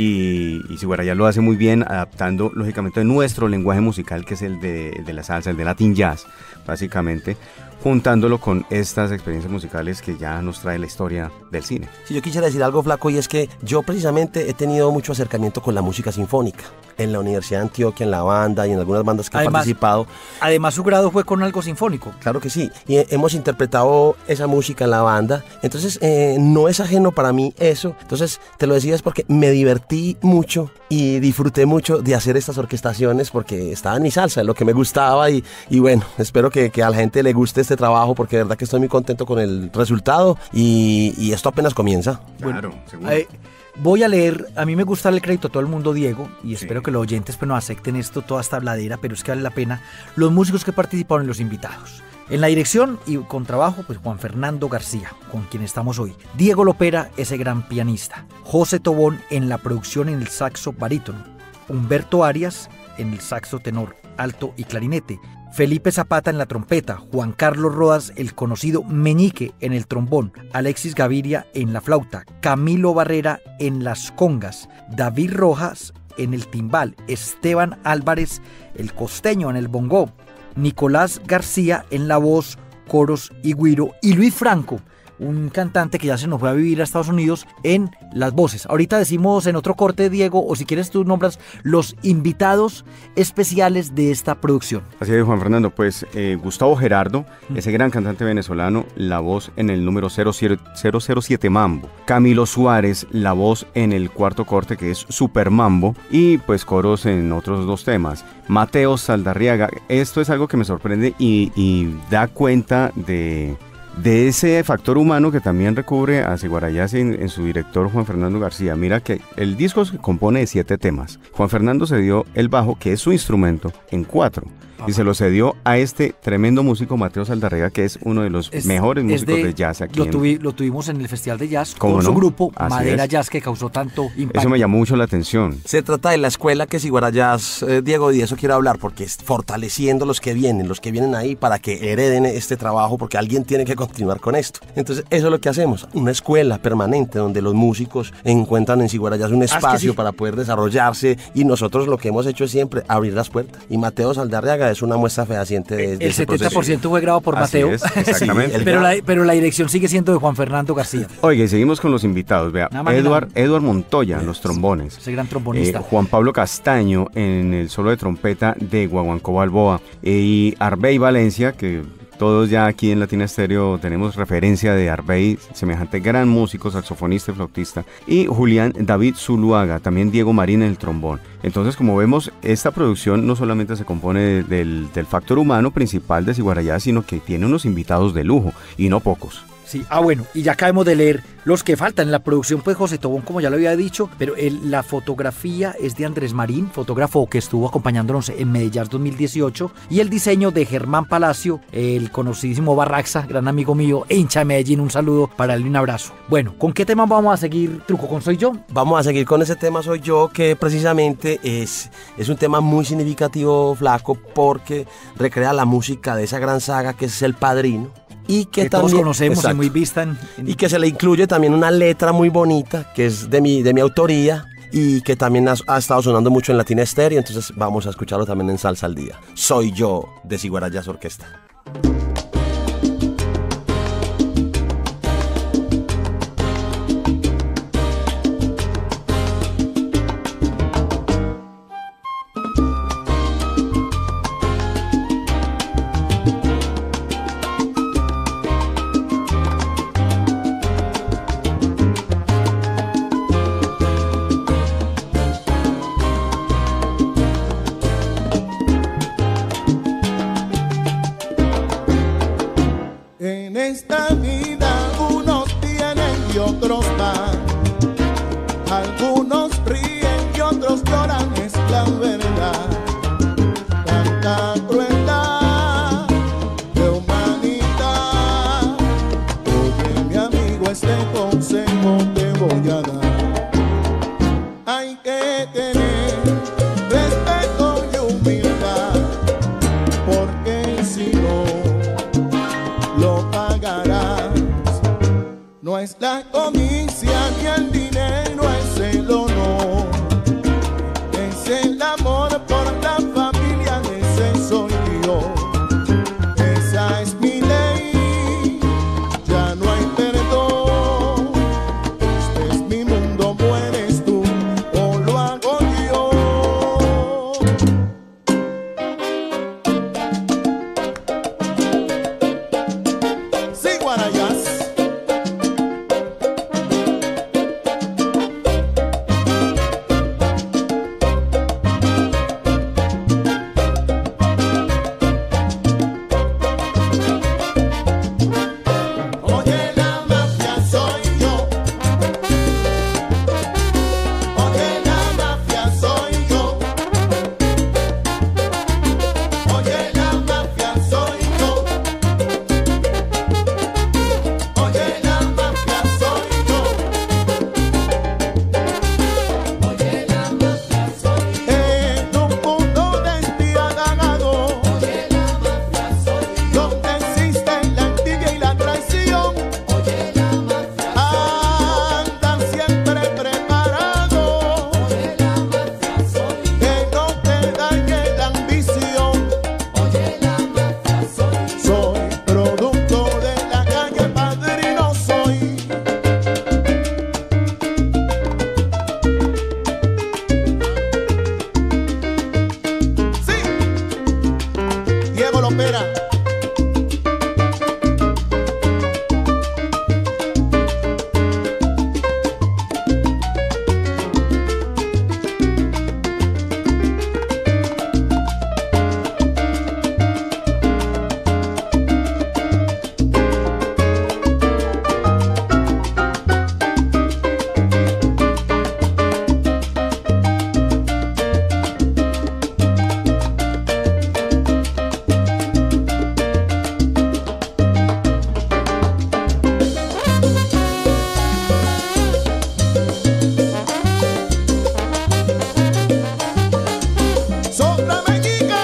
y Sigue lo hace muy bien, adaptando lógicamente nuestro lenguaje musical, que es el de la salsa, el de Latin Jazz, básicamente, juntándolo con estas experiencias musicales que ya nos trae la historia del cine. Si yo quisiera decir algo, Flaco, y es que yo precisamente he tenido mucho acercamiento con la música sinfónica en la Universidad de Antioquia, en la banda y en algunas bandas que he participado. Además, su grado fue con algo sinfónico. Claro que sí, y hemos interpretado esa música en la banda, entonces no es ajeno para mí eso. Entonces te lo decía es porque me divertí mucho y disfruté mucho de hacer estas orquestaciones, porque estaba en mi salsa, en lo que me gustaba, y bueno, espero que a la gente le guste este trabajo, porque de verdad que estoy muy contento con el resultado y esto apenas comienza. Claro, seguro. Voy a leer, a mí me gusta darle crédito a todo el mundo, Diego, y espero que los oyentes pues no acepten esto, toda esta habladera, pero es que vale la pena, los músicos que participaron y los invitados. En la dirección y con trabajo, pues Juan Fernando García, con quien estamos hoy. Diego Lopera, ese gran pianista. José Tobón en la producción en el saxo barítono. Humberto Arias en el saxo tenor, alto y clarinete. Felipe Zapata en la trompeta, Juan Carlos Rodas, el conocido Meñique, en el trombón, Alexis Gaviria en la flauta, Camilo Barrera en las congas, David Rojas en el timbal, Esteban Álvarez, el costeño, en el bongó, Nicolás García en la voz, coros y güiro, y Luis Franco, un cantante que ya se nos fue a vivir a Estados Unidos, en las voces. Ahorita decimos en otro corte, Diego, o si quieres tú nombras los invitados especiales de esta producción. Así es, Juan Fernando, pues Gustavo Gerardo, ese gran cantante venezolano, la voz en el número 007 Mambo. Camilo Suárez, la voz en el cuarto corte, que es Super Mambo, y pues coros en otros dos temas. Mateo Saldarriaga, esto es algo que me sorprende y da cuenta de ese factor humano que también recubre a Sigue en su director Juan Fernando García. Mira que el disco se compone de 7 temas. Juan Fernando se dio el bajo, que es su instrumento, en 4. Y se lo cedió a este tremendo músico Mateo Saldarriaga, que es uno de los mejores músicos de jazz aquí. Lo tuvimos en el Festival de Jazz con su grupo Madera Jazz, que causó tanto impacto. Eso me llamó mucho la atención. Se trata de la escuela que Sigue Jazz, Diego, y de eso quiero hablar, porque es fortaleciendo los que vienen ahí para que hereden este trabajo, porque alguien tiene que continuar con esto. Entonces eso es lo que hacemos, una escuela permanente donde los músicos encuentran en Sigue Jazz un espacio para poder desarrollarse, y nosotros lo que hemos hecho es siempre abrir las puertas, y Mateo Saldarriaga es una muestra fehaciente de el 70% fue grabado por Mateo. Es, exactamente. Sí, pero la dirección sigue siendo de Juan Fernando García. Oye, y seguimos con los invitados. Vea, Edward Montoya en los trombones. Ese gran trombonista. Juan Pablo Castaño en el solo de trompeta de Guaguancó Balboa. Y Arbey Valencia, que todos ya aquí en Latina Estéreo tenemos referencia de Arbey, semejante gran músico, saxofonista y flautista. Y Julián David Zuluaga, también Diego Marín en el trombón. Entonces, como vemos, esta producción no solamente se compone del factor humano principal de Sigue Jazz, sino que tiene unos invitados de lujo, y no pocos. Sí, bueno, y ya acabamos de leer los que faltan en la producción, pues José Tobón, como ya lo había dicho, pero la fotografía es de Andrés Marín, fotógrafo que estuvo acompañándonos en Medellín 2018, y el diseño de Germán Palacio, el conocidísimo Barraxa, gran amigo mío, hincha de Medellín, un saludo para él y un abrazo. Bueno, ¿con qué tema vamos a seguir, Truco? ¿Con Soy Yo? Vamos a seguir con ese tema Soy Yo, que precisamente es un tema muy significativo, Flaco, porque recrea la música de esa gran saga que es El Padrino. Y que también, todos conocemos, exacto, y muy vista y que se le incluye también una letra muy bonita que es de mi autoría y que también ha estado sonando mucho en Latina Estéreo. Entonces vamos a escucharlo también en Salsa al Día. Soy Yo, de Sigue Jazz Orquesta. voy a dar. Hay que tener respeto y humildad, porque si no lo pagarás. No es la codicia ni el dinero, es el honor, es el amor por la familia, ese soy yo. Esa es mi ley, ya no hay perdón. Este es mi mundo, mueres tú o lo hago yo. Sí, Guarayas. Oye, la mafia soy yo. Oye, la mafia soy yo. Oye, la mafia soy yo. Oye, la mafia soy yo. Oye, la mafia soy yo. En un mundo despiadado, oye, la mafia soy yo. Donde existe la envidia y la traición, oye, la mafia andan siempre preparado, oye, la mafia soy yo. Que no te dañe la ambición, oye, la mafia soy yo. Soy producto de la calle, padrino soy. Sí, Diego Lopera. Sopla Meñique.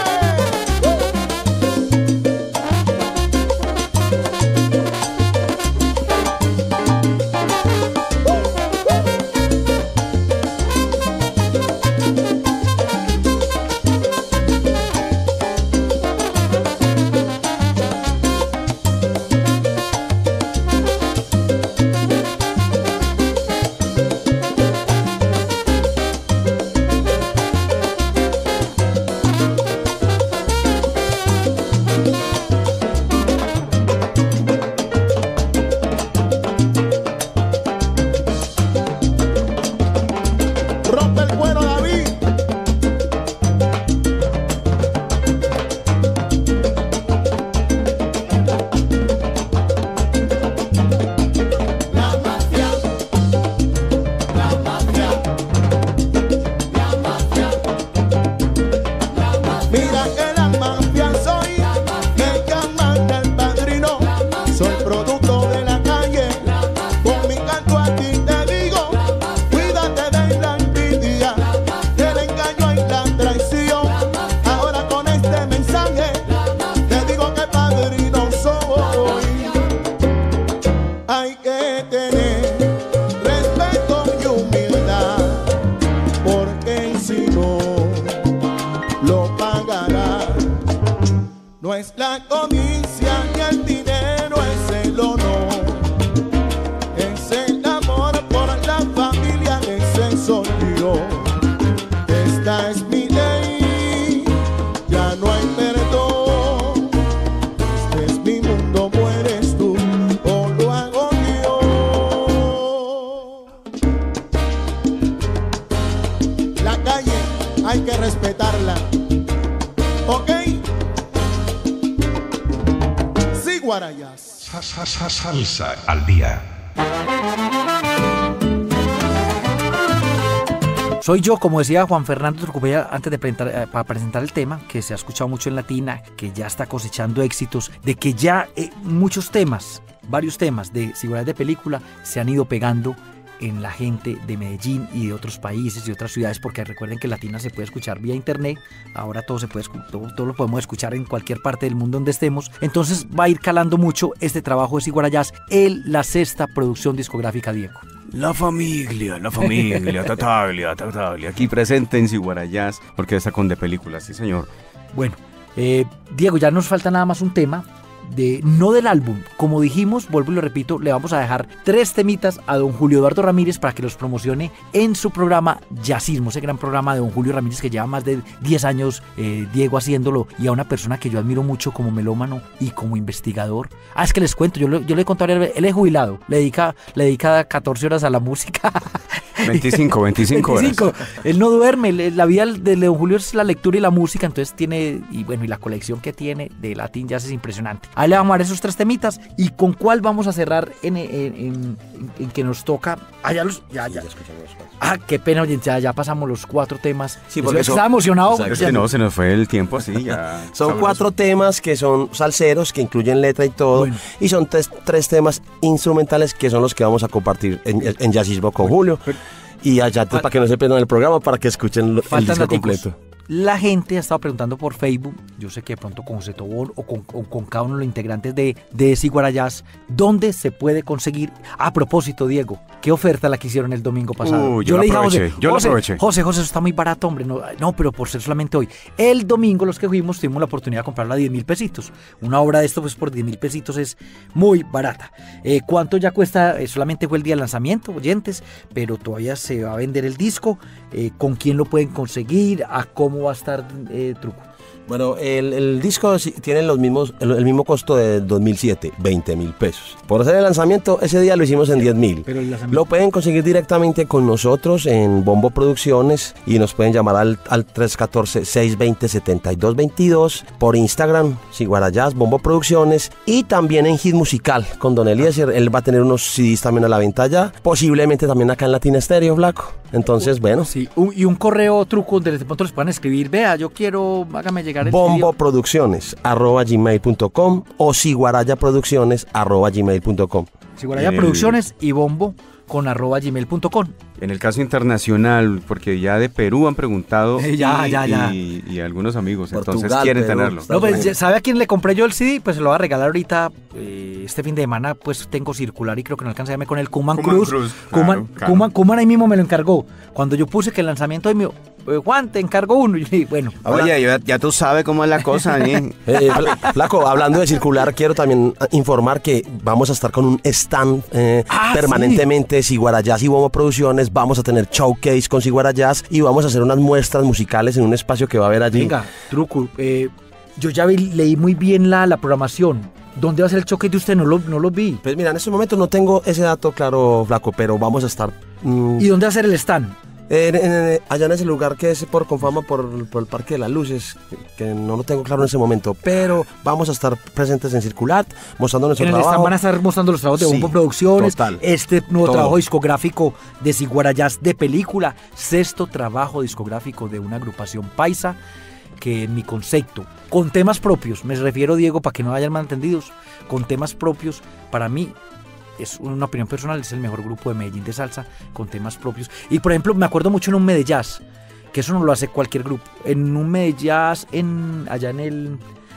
Rompe el cuero, David. La mafia, la mafia, la mafia, la mafia. Mira que la mafia soy, me llaman el padrino. Soy producto de la calle, con mi canto a ti te digo. Cuídate de la envidia, del engaño y la traición. Ahora con este mensaje te digo que padrino soy. Hay que tener respeto y humildad, porque si no lo pagarás. No es la codicia ni el dinero, es el honor, es el amor por la familia, ese soy yo. Esta es mi ley, ya no hay perdón. Este es mi mundo, mueres tú o lo hago yo. La calle hay que respetarla, ¿ok? Sí, Guarayas. Salsa al día. Soy yo, como decía Juan Fernando Trujillo antes de para presentar el tema, que se ha escuchado mucho en Latina, que ya está cosechando éxitos, de que ya muchos temas, varios temas de seguridad de película se han ido pegando en la gente de Medellín y de otros países y otras ciudades, porque recuerden que Latina se puede escuchar vía internet, ahora todo todo lo podemos escuchar en cualquier parte del mundo donde estemos, entonces va a ir calando mucho este trabajo de Siguarayás, la sexta producción discográfica, Diego. La familia, Tataglia. Aquí presente en Siguarayás, orquesta con de películas, sí señor. Bueno, Diego, ya nos falta nada más un tema, no del álbum. Como dijimos, vuelvo y lo repito, le vamos a dejar 3 temitas a don Julio Eduardo Ramírez para que los promocione en su programa Jazzismo, ese gran programa de don Julio Ramírez que lleva más de 10 años, Diego, haciéndolo, y a una persona que yo admiro mucho como melómano y como investigador. Es que les cuento, yo le conté, él es jubilado, le dedica 14 horas a la música. 25 horas. Él no duerme, la vida de don Julio es la lectura y la música, entonces tiene, y la colección que tiene de Latin Jazz es impresionante. Ahí le vamos a dar esos 3 temitas, y con cuál vamos a cerrar en que nos toca. Ya escuchamos. Qué pena, oye, ya pasamos los 4 temas. Sí, porque estaba emocionado. Es que no, se nos fue el tiempo así ya. Son 4 temas que son salseros, que incluyen letra y todo, bueno. Y son 3 temas instrumentales que son los que vamos a compartir en Jazzismo con Julio. Y allá para que no se pierdan el programa, para que escuchen el disco completo. La gente ha estado preguntando por Facebook, yo sé que de pronto con José Tobón o con cada uno de los integrantes de Siguarayás, ¿dónde se puede conseguir? A propósito, Diego, ¿qué oferta la que hicieron el domingo pasado? Yo le dije a José, José, eso está muy barato, hombre. No, pero por ser solamente hoy. El domingo los que fuimos tuvimos la oportunidad de comprarla a 10.000 pesitos. Una obra de esto pues por 10.000 pesitos es muy barata. ¿Cuánto ya cuesta? Solamente fue el día del lanzamiento, oyentes, pero todavía se va a vender el disco. ¿Con quién lo pueden conseguir? ¿A cómo va a estar Truco? Bueno, el disco tiene el mismo costo de 2007, 20.000 pesos. Por hacer el lanzamiento, ese día lo hicimos en 10.000. Lo pueden conseguir directamente con nosotros en Bombo Producciones y nos pueden llamar al 314-620-7222 por Instagram, Siguarayás, Bombo Producciones, y también en Hit Musical con Don Eliezer. Él va a tener unos CDs también a la venta ya, posiblemente también acá en Latina Estéreo, Flaco. Entonces, bueno. Sí, y un correo, Truco, donde de pronto les puedan escribir, vea, yo quiero, hágame llegar el bomboproducciones@gmail.com o siguarayaproducciones@gmail.com. Siguaraya Producciones y bombo con @gmail.com. En el caso internacional, porque ya de Perú han preguntado y algunos amigos, Portugal, entonces quieren Perú, tenerlo. No, pues, ¿sabe a quién le compré yo el CD? Pues se lo voy a regalar ahorita. Este fin de semana pues tengo circular y creo que no alcanza a verme con el Kuman Cruz. Kuman ahí mismo me lo encargó. Cuando yo puse que el lanzamiento de mi... Juan, te encargo uno. Y bueno. Oye, ya tú sabes cómo es la cosa. Flaco, hablando de circular, quiero también informar que vamos a estar con un stand permanentemente, sí. Siguarayás y Bombo Producciones. Vamos a tener showcase con Siguarayás y vamos a hacer unas muestras musicales en un espacio que va a haber allí. Venga, Truco, yo ya leí muy bien la programación. ¿Dónde va a ser el showcase de usted? No lo vi. Pues mira, en este momento no tengo ese dato claro, Flaco, pero vamos a estar... ¿Y dónde va a ser el stand? Allá en ese lugar que es por Confama, por el Parque de las Luces, que no lo tengo claro en ese momento, pero vamos a estar presentes en Circulat, mostrando nuestro trabajo. En el stand van a estar mostrando los trabajos de Bombo Producciones, total, este nuevo trabajo discográfico de Siguarayás de película, 6º trabajo discográfico de una agrupación paisa, que en mi concepto, con temas propios, me refiero, Diego, para que no vayan malentendidos, con temas propios, para mí, es una opinión personal, es el mejor grupo de Medellín de salsa con temas propios. Y por ejemplo, me acuerdo mucho en un Medellín, que eso no lo hace cualquier grupo. En un Medellín, allá en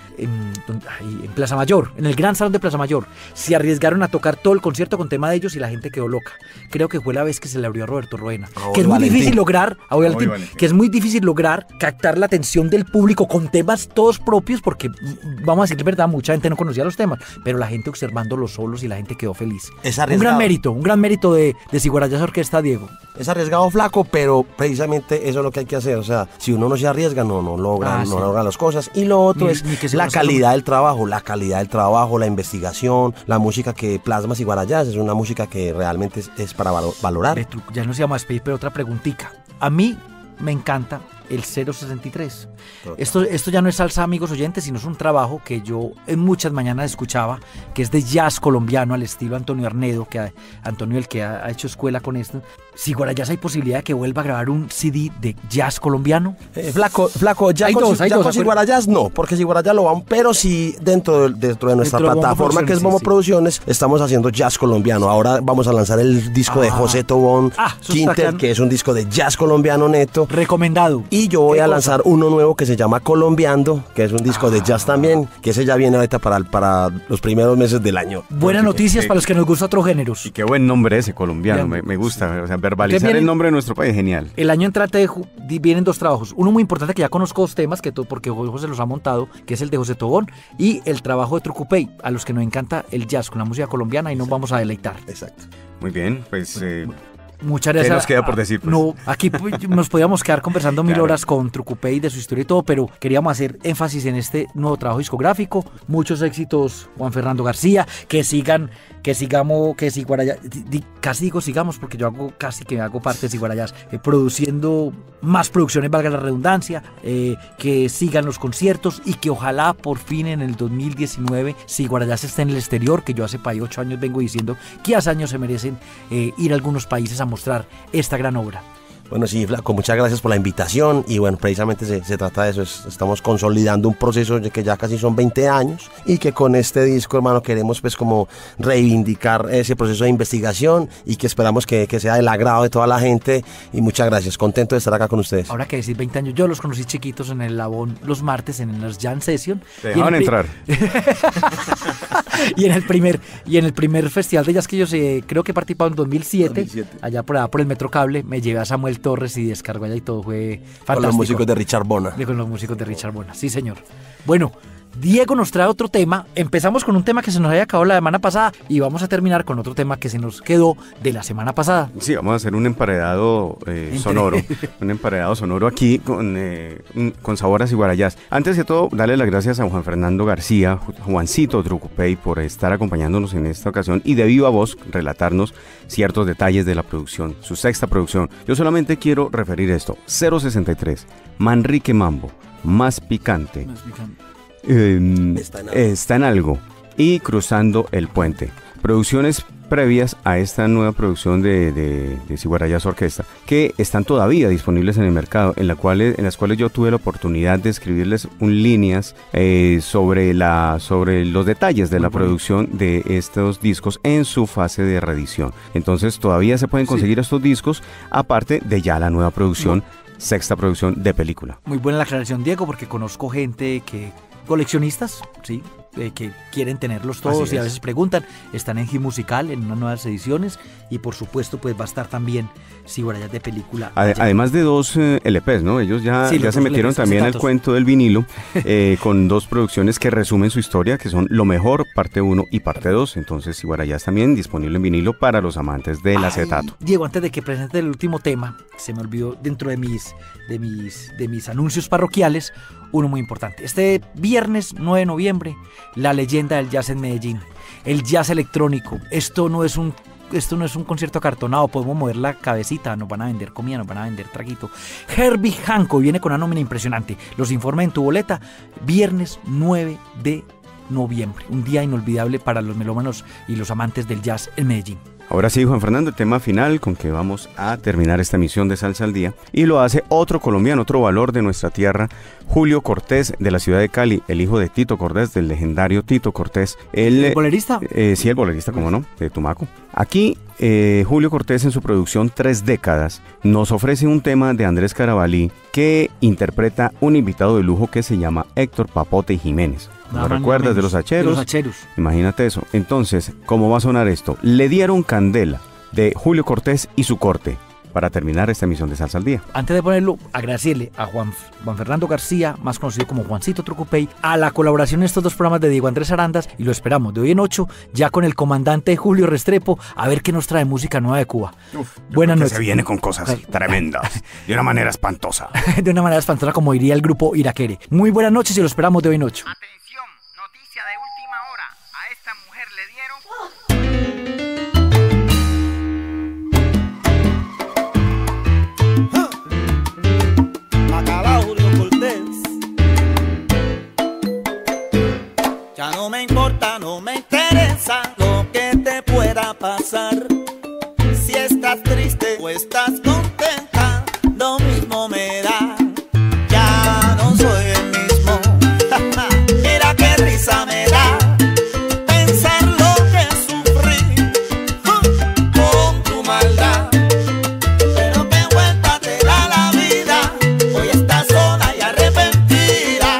Plaza Mayor, en el gran salón de Plaza Mayor, se arriesgaron a tocar todo el concierto con tema de ellos y la gente quedó loca. Creo que fue la vez que se le abrió a Roberto Roena, que es muy difícil lograr, que es muy difícil lograr captar la atención del público con temas todos propios, porque vamos a decir verdad, mucha gente no conocía los temas, pero la gente observando los solos y la gente quedó feliz. Es arriesgado. Un gran mérito de Siguarayás Orquesta, Diego. Es arriesgado, Flaco, pero precisamente eso es lo que hay que hacer. O sea, si uno no se arriesga, no logra las cosas. Y lo otro es la calidad del trabajo, la investigación, la música que plasma Siguarayás es una música que realmente es para valorar. Ya nos íbamos a despedir, pero otra preguntita. A mí me encanta el 063. Esto ya no es salsa, amigos oyentes, sino es un trabajo que yo en muchas mañanas escuchaba, que es de jazz colombiano al estilo Antonio Arnedo, Antonio el que ha hecho escuela con esto. Si Guarayás hay posibilidad de que vuelva a grabar un CD de jazz colombiano. Flaco, ya con Siguarayás no, porque Siguarayás lo van, pero sí dentro de nuestra plataforma que es Momo Producciones, estamos haciendo jazz colombiano. Ahora vamos a lanzar el disco de José Tobón Quinter, que es un disco de jazz colombiano neto. Recomendado. Y yo voy a lanzar uno nuevo que se llama Colombiando, que es un disco de jazz también, que ese ya viene ahorita para los primeros meses del año. Buenas noticias para los que nos gustan otros géneros. Y qué buen nombre ese, Colombiano, me gusta, o sea, verbalizar el nombre de nuestro país, genial. El año entrante vienen 2 trabajos, uno muy importante que ya conozco 2 temas, porque José los ha montado, que es el de José Tobón y el trabajo de Trucupey, a los que nos encanta el jazz con la música colombiana y nos vamos a deleitar. Exacto. Muy bien, pues... Muchas gracias. ¿Qué nos queda por decir? Pues? No, aquí nos podíamos quedar conversando 1000 horas con Trucupey de su historia y todo, pero queríamos hacer énfasis en este nuevo trabajo discográfico. Muchos éxitos, Juan Fernando García, que sigamos, casi digo sigamos, porque yo hago parte de Siguarayás, produciendo más producciones, valga la redundancia, que sigan los conciertos y que ojalá por fin en el 2019 Siguarayás esté en el exterior, que yo hace 8 años vengo diciendo que hace años se merecen ir a algunos países a mostrar esta gran obra. Bueno, sí, Flaco, muchas gracias por la invitación y bueno, precisamente se trata de eso, estamos consolidando un proceso que ya casi son 20 años y que con este disco, hermano, queremos pues como reivindicar ese proceso de investigación y que esperamos que sea del agrado de toda la gente y muchas gracias, contento de estar acá con ustedes. Ahora que decir 20 años, yo los conocí chiquitos en el Labón los martes en las Jam Session. Te dejaban entrar. y en el primer festival de jazz que yo creo que participaba en 2007, allá por el Metro Cable, me llevé a Samuel Torres y descargó allá y todo fue fantástico. Con los músicos de Richard Bona. Con los músicos de Richard Bona, sí señor. Bueno, Diego nos trae otro tema. Empezamos con un tema que se nos había acabado la semana pasada y vamos a terminar con otro tema que se nos quedó de la semana pasada. Sí, vamos a hacer un emparedado sonoro. Un emparedado sonoro aquí con sabor a Siguarayás. Antes de todo, darle las gracias a Juan Fernando García, Juancito Trucupey, por estar acompañándonos en esta ocasión y de viva voz relatarnos ciertos detalles de la producción, su 6ª producción. Yo solamente quiero referir esto. 063, Manrique Mambo, más picante. Está en algo y Cruzando el Puente, producciones previas a esta nueva producción de Siguarayás Orquesta, que están todavía disponibles en el mercado, en las cuales yo tuve la oportunidad de escribirles líneas sobre los detalles de la producción de estos discos en su fase de reedición. Entonces todavía se pueden conseguir estos discos, aparte de ya la nueva producción, 6ª producción de película. Muy buena la aclaración, Diego, porque conozco gente coleccionistas, sí, que quieren tenerlos todos y a veces preguntan, están en G Musical en unas nuevas ediciones y por supuesto pues va a estar también Siguarayás de película. Además de 2 LPs, ¿no? Ellos ya se metieron también al cuento del vinilo con 2 producciones que resumen su historia, que son Lo Mejor, parte 1 y parte 2. Entonces Siguarayás también disponible en vinilo para los amantes del acetato. Diego, antes de que presente el último tema, se me olvidó dentro de mis anuncios parroquiales, uno muy importante. Este viernes 9 de noviembre, la leyenda del jazz en Medellín, el jazz electrónico. Esto no es un concierto acartonado, podemos mover la cabecita, nos van a vender comida, nos van a vender traguito. Herbie Hancock viene con una nómina impresionante. Los informa en tu boleta, viernes 9 de noviembre, un día inolvidable para los melómanos y los amantes del jazz en Medellín. Ahora sí, Juan Fernando, el tema final con que vamos a terminar esta emisión de Salsa al Día, y lo hace otro colombiano, otro valor de nuestra tierra, Julio Cortés, de la ciudad de Cali, el hijo de Tito Cortés, del legendario Tito Cortés. ¿El bolerista? Sí, el bolerista, cómo no, de Tumaco. Aquí, Julio Cortés en su producción 3 décadas nos ofrece un tema de Andrés Carabalí que interpreta un invitado de lujo que se llama Héctor Papote Jiménez. ¿Lo recuerdas de los Hacheros? De los Hacheros. Imagínate eso. Entonces, ¿cómo va a sonar esto? Le dieron candela, de Julio Cortés y su corte, para terminar esta emisión de Salsa al Día. Antes de ponerlo, agradecerle a Juan Fernando García, más conocido como Juancito Trucupey, a la colaboración en estos 2 programas de Diego Andrés Arandas, y lo esperamos de hoy en 8, ya con el comandante Julio Restrepo, a ver qué nos trae música nueva de Cuba. Buenas noches. Se viene con cosas tremendas, de una manera espantosa. De una manera espantosa, como diría el grupo Iraquere. Muy buenas noches y lo esperamos de hoy en 8. Atención, noticia de última hora. A esta mujer le dieron... Acá estás contenta, lo mismo me da. Ya no soy el mismo. Mira qué risa me da pensar lo que sufrí con tu maldad. Pero qué vuelta te da la vida, hoy estás sola y arrepentida.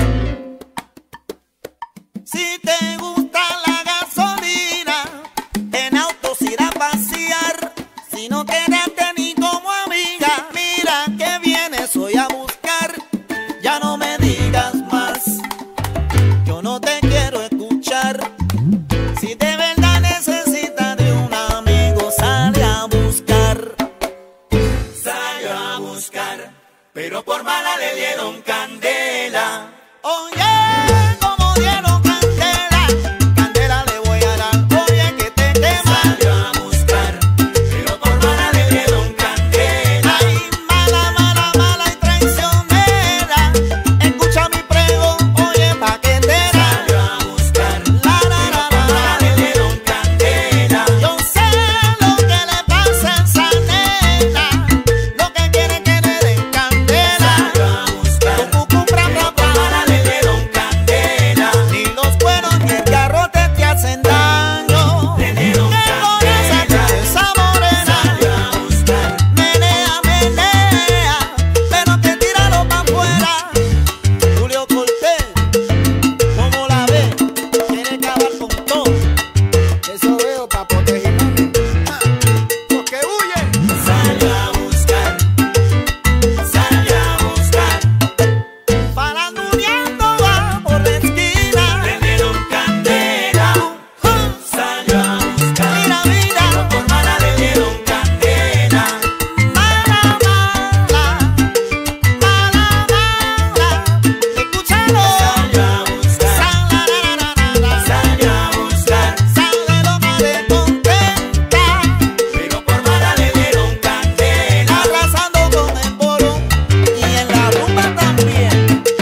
Si te gusta la gasolina, en autos ir a pasear, si no quédate ni como amiga. Mira que vienes hoy a buscar, ya no me digas más, yo no te quiero escuchar. Si de verdad necesitas de un amigo, sale a buscar. Salió a buscar, pero por mala le dieron candela. Oye, como dieron candela, candela le voy a dar. Oye, que te quema. Salió a buscar, pero por mala le dieron candela. Ay, mala, mala, mala y traicionera. Escucha mi prego, oye, paquetera. Salió a buscar, por mala le dieron candela. Yo sé lo que le pasa a esa nena, lo que quiere que le den candela. Salió a buscar, por mala le dieron candela. Ni los cueros ni el garrote te hacen daño. Le dieron candela. Esa morena salió a buscar, menea, menea, pero que tíralo pa' afuera. Julio Cortés, ¿cómo la ves? Quiere acabar con todo. Eso veo pa' protegerme, porque huye. Salió a buscar, salió a buscar. Faranduleando va por la esquina. Le dieron candela. Salió a buscar. Mira, mira, por mala le dieron candela. Mala, mala, mala, mala. Escúchalo. Salió a buscar. Salió a buscar. Sale loca de contenta, pero por mala le dieron candela. Arrasando con el bolo y en la rumba también.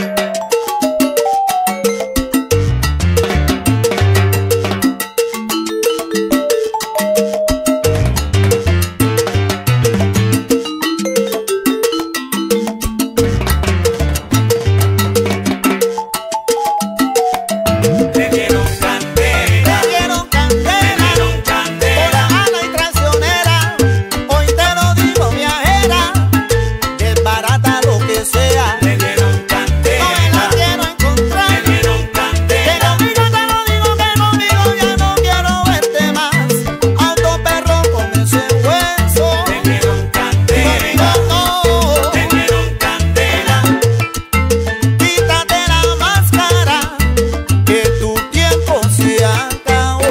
Le dieron candela. Le dieron candela. Le dieron candela. Por la mala y traicionera, hoy te lo digo, viajera, que es barata lo que sea. Le dieron candela. No me la quiero encontrar. Le dieron candela. Que conmigo te lo digo, que conmigo ya no quiero verte más. Auto perro con ese hueso. Le dieron candela. Conmigo no. Le dieron candela. Quítate la máscara, que tu tiempo se acabó.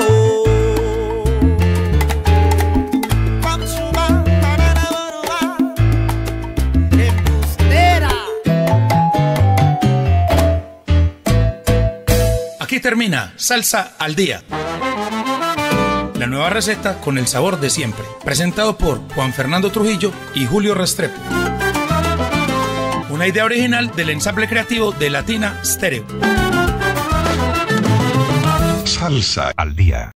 Embustera. Aquí termina Salsa al Día. La nueva receta con el sabor de siempre. Presentado por Juan Fernando Trujillo y Julio Restrepo. Una idea original del ensamble creativo de Latina Stereo. Salsa al Día.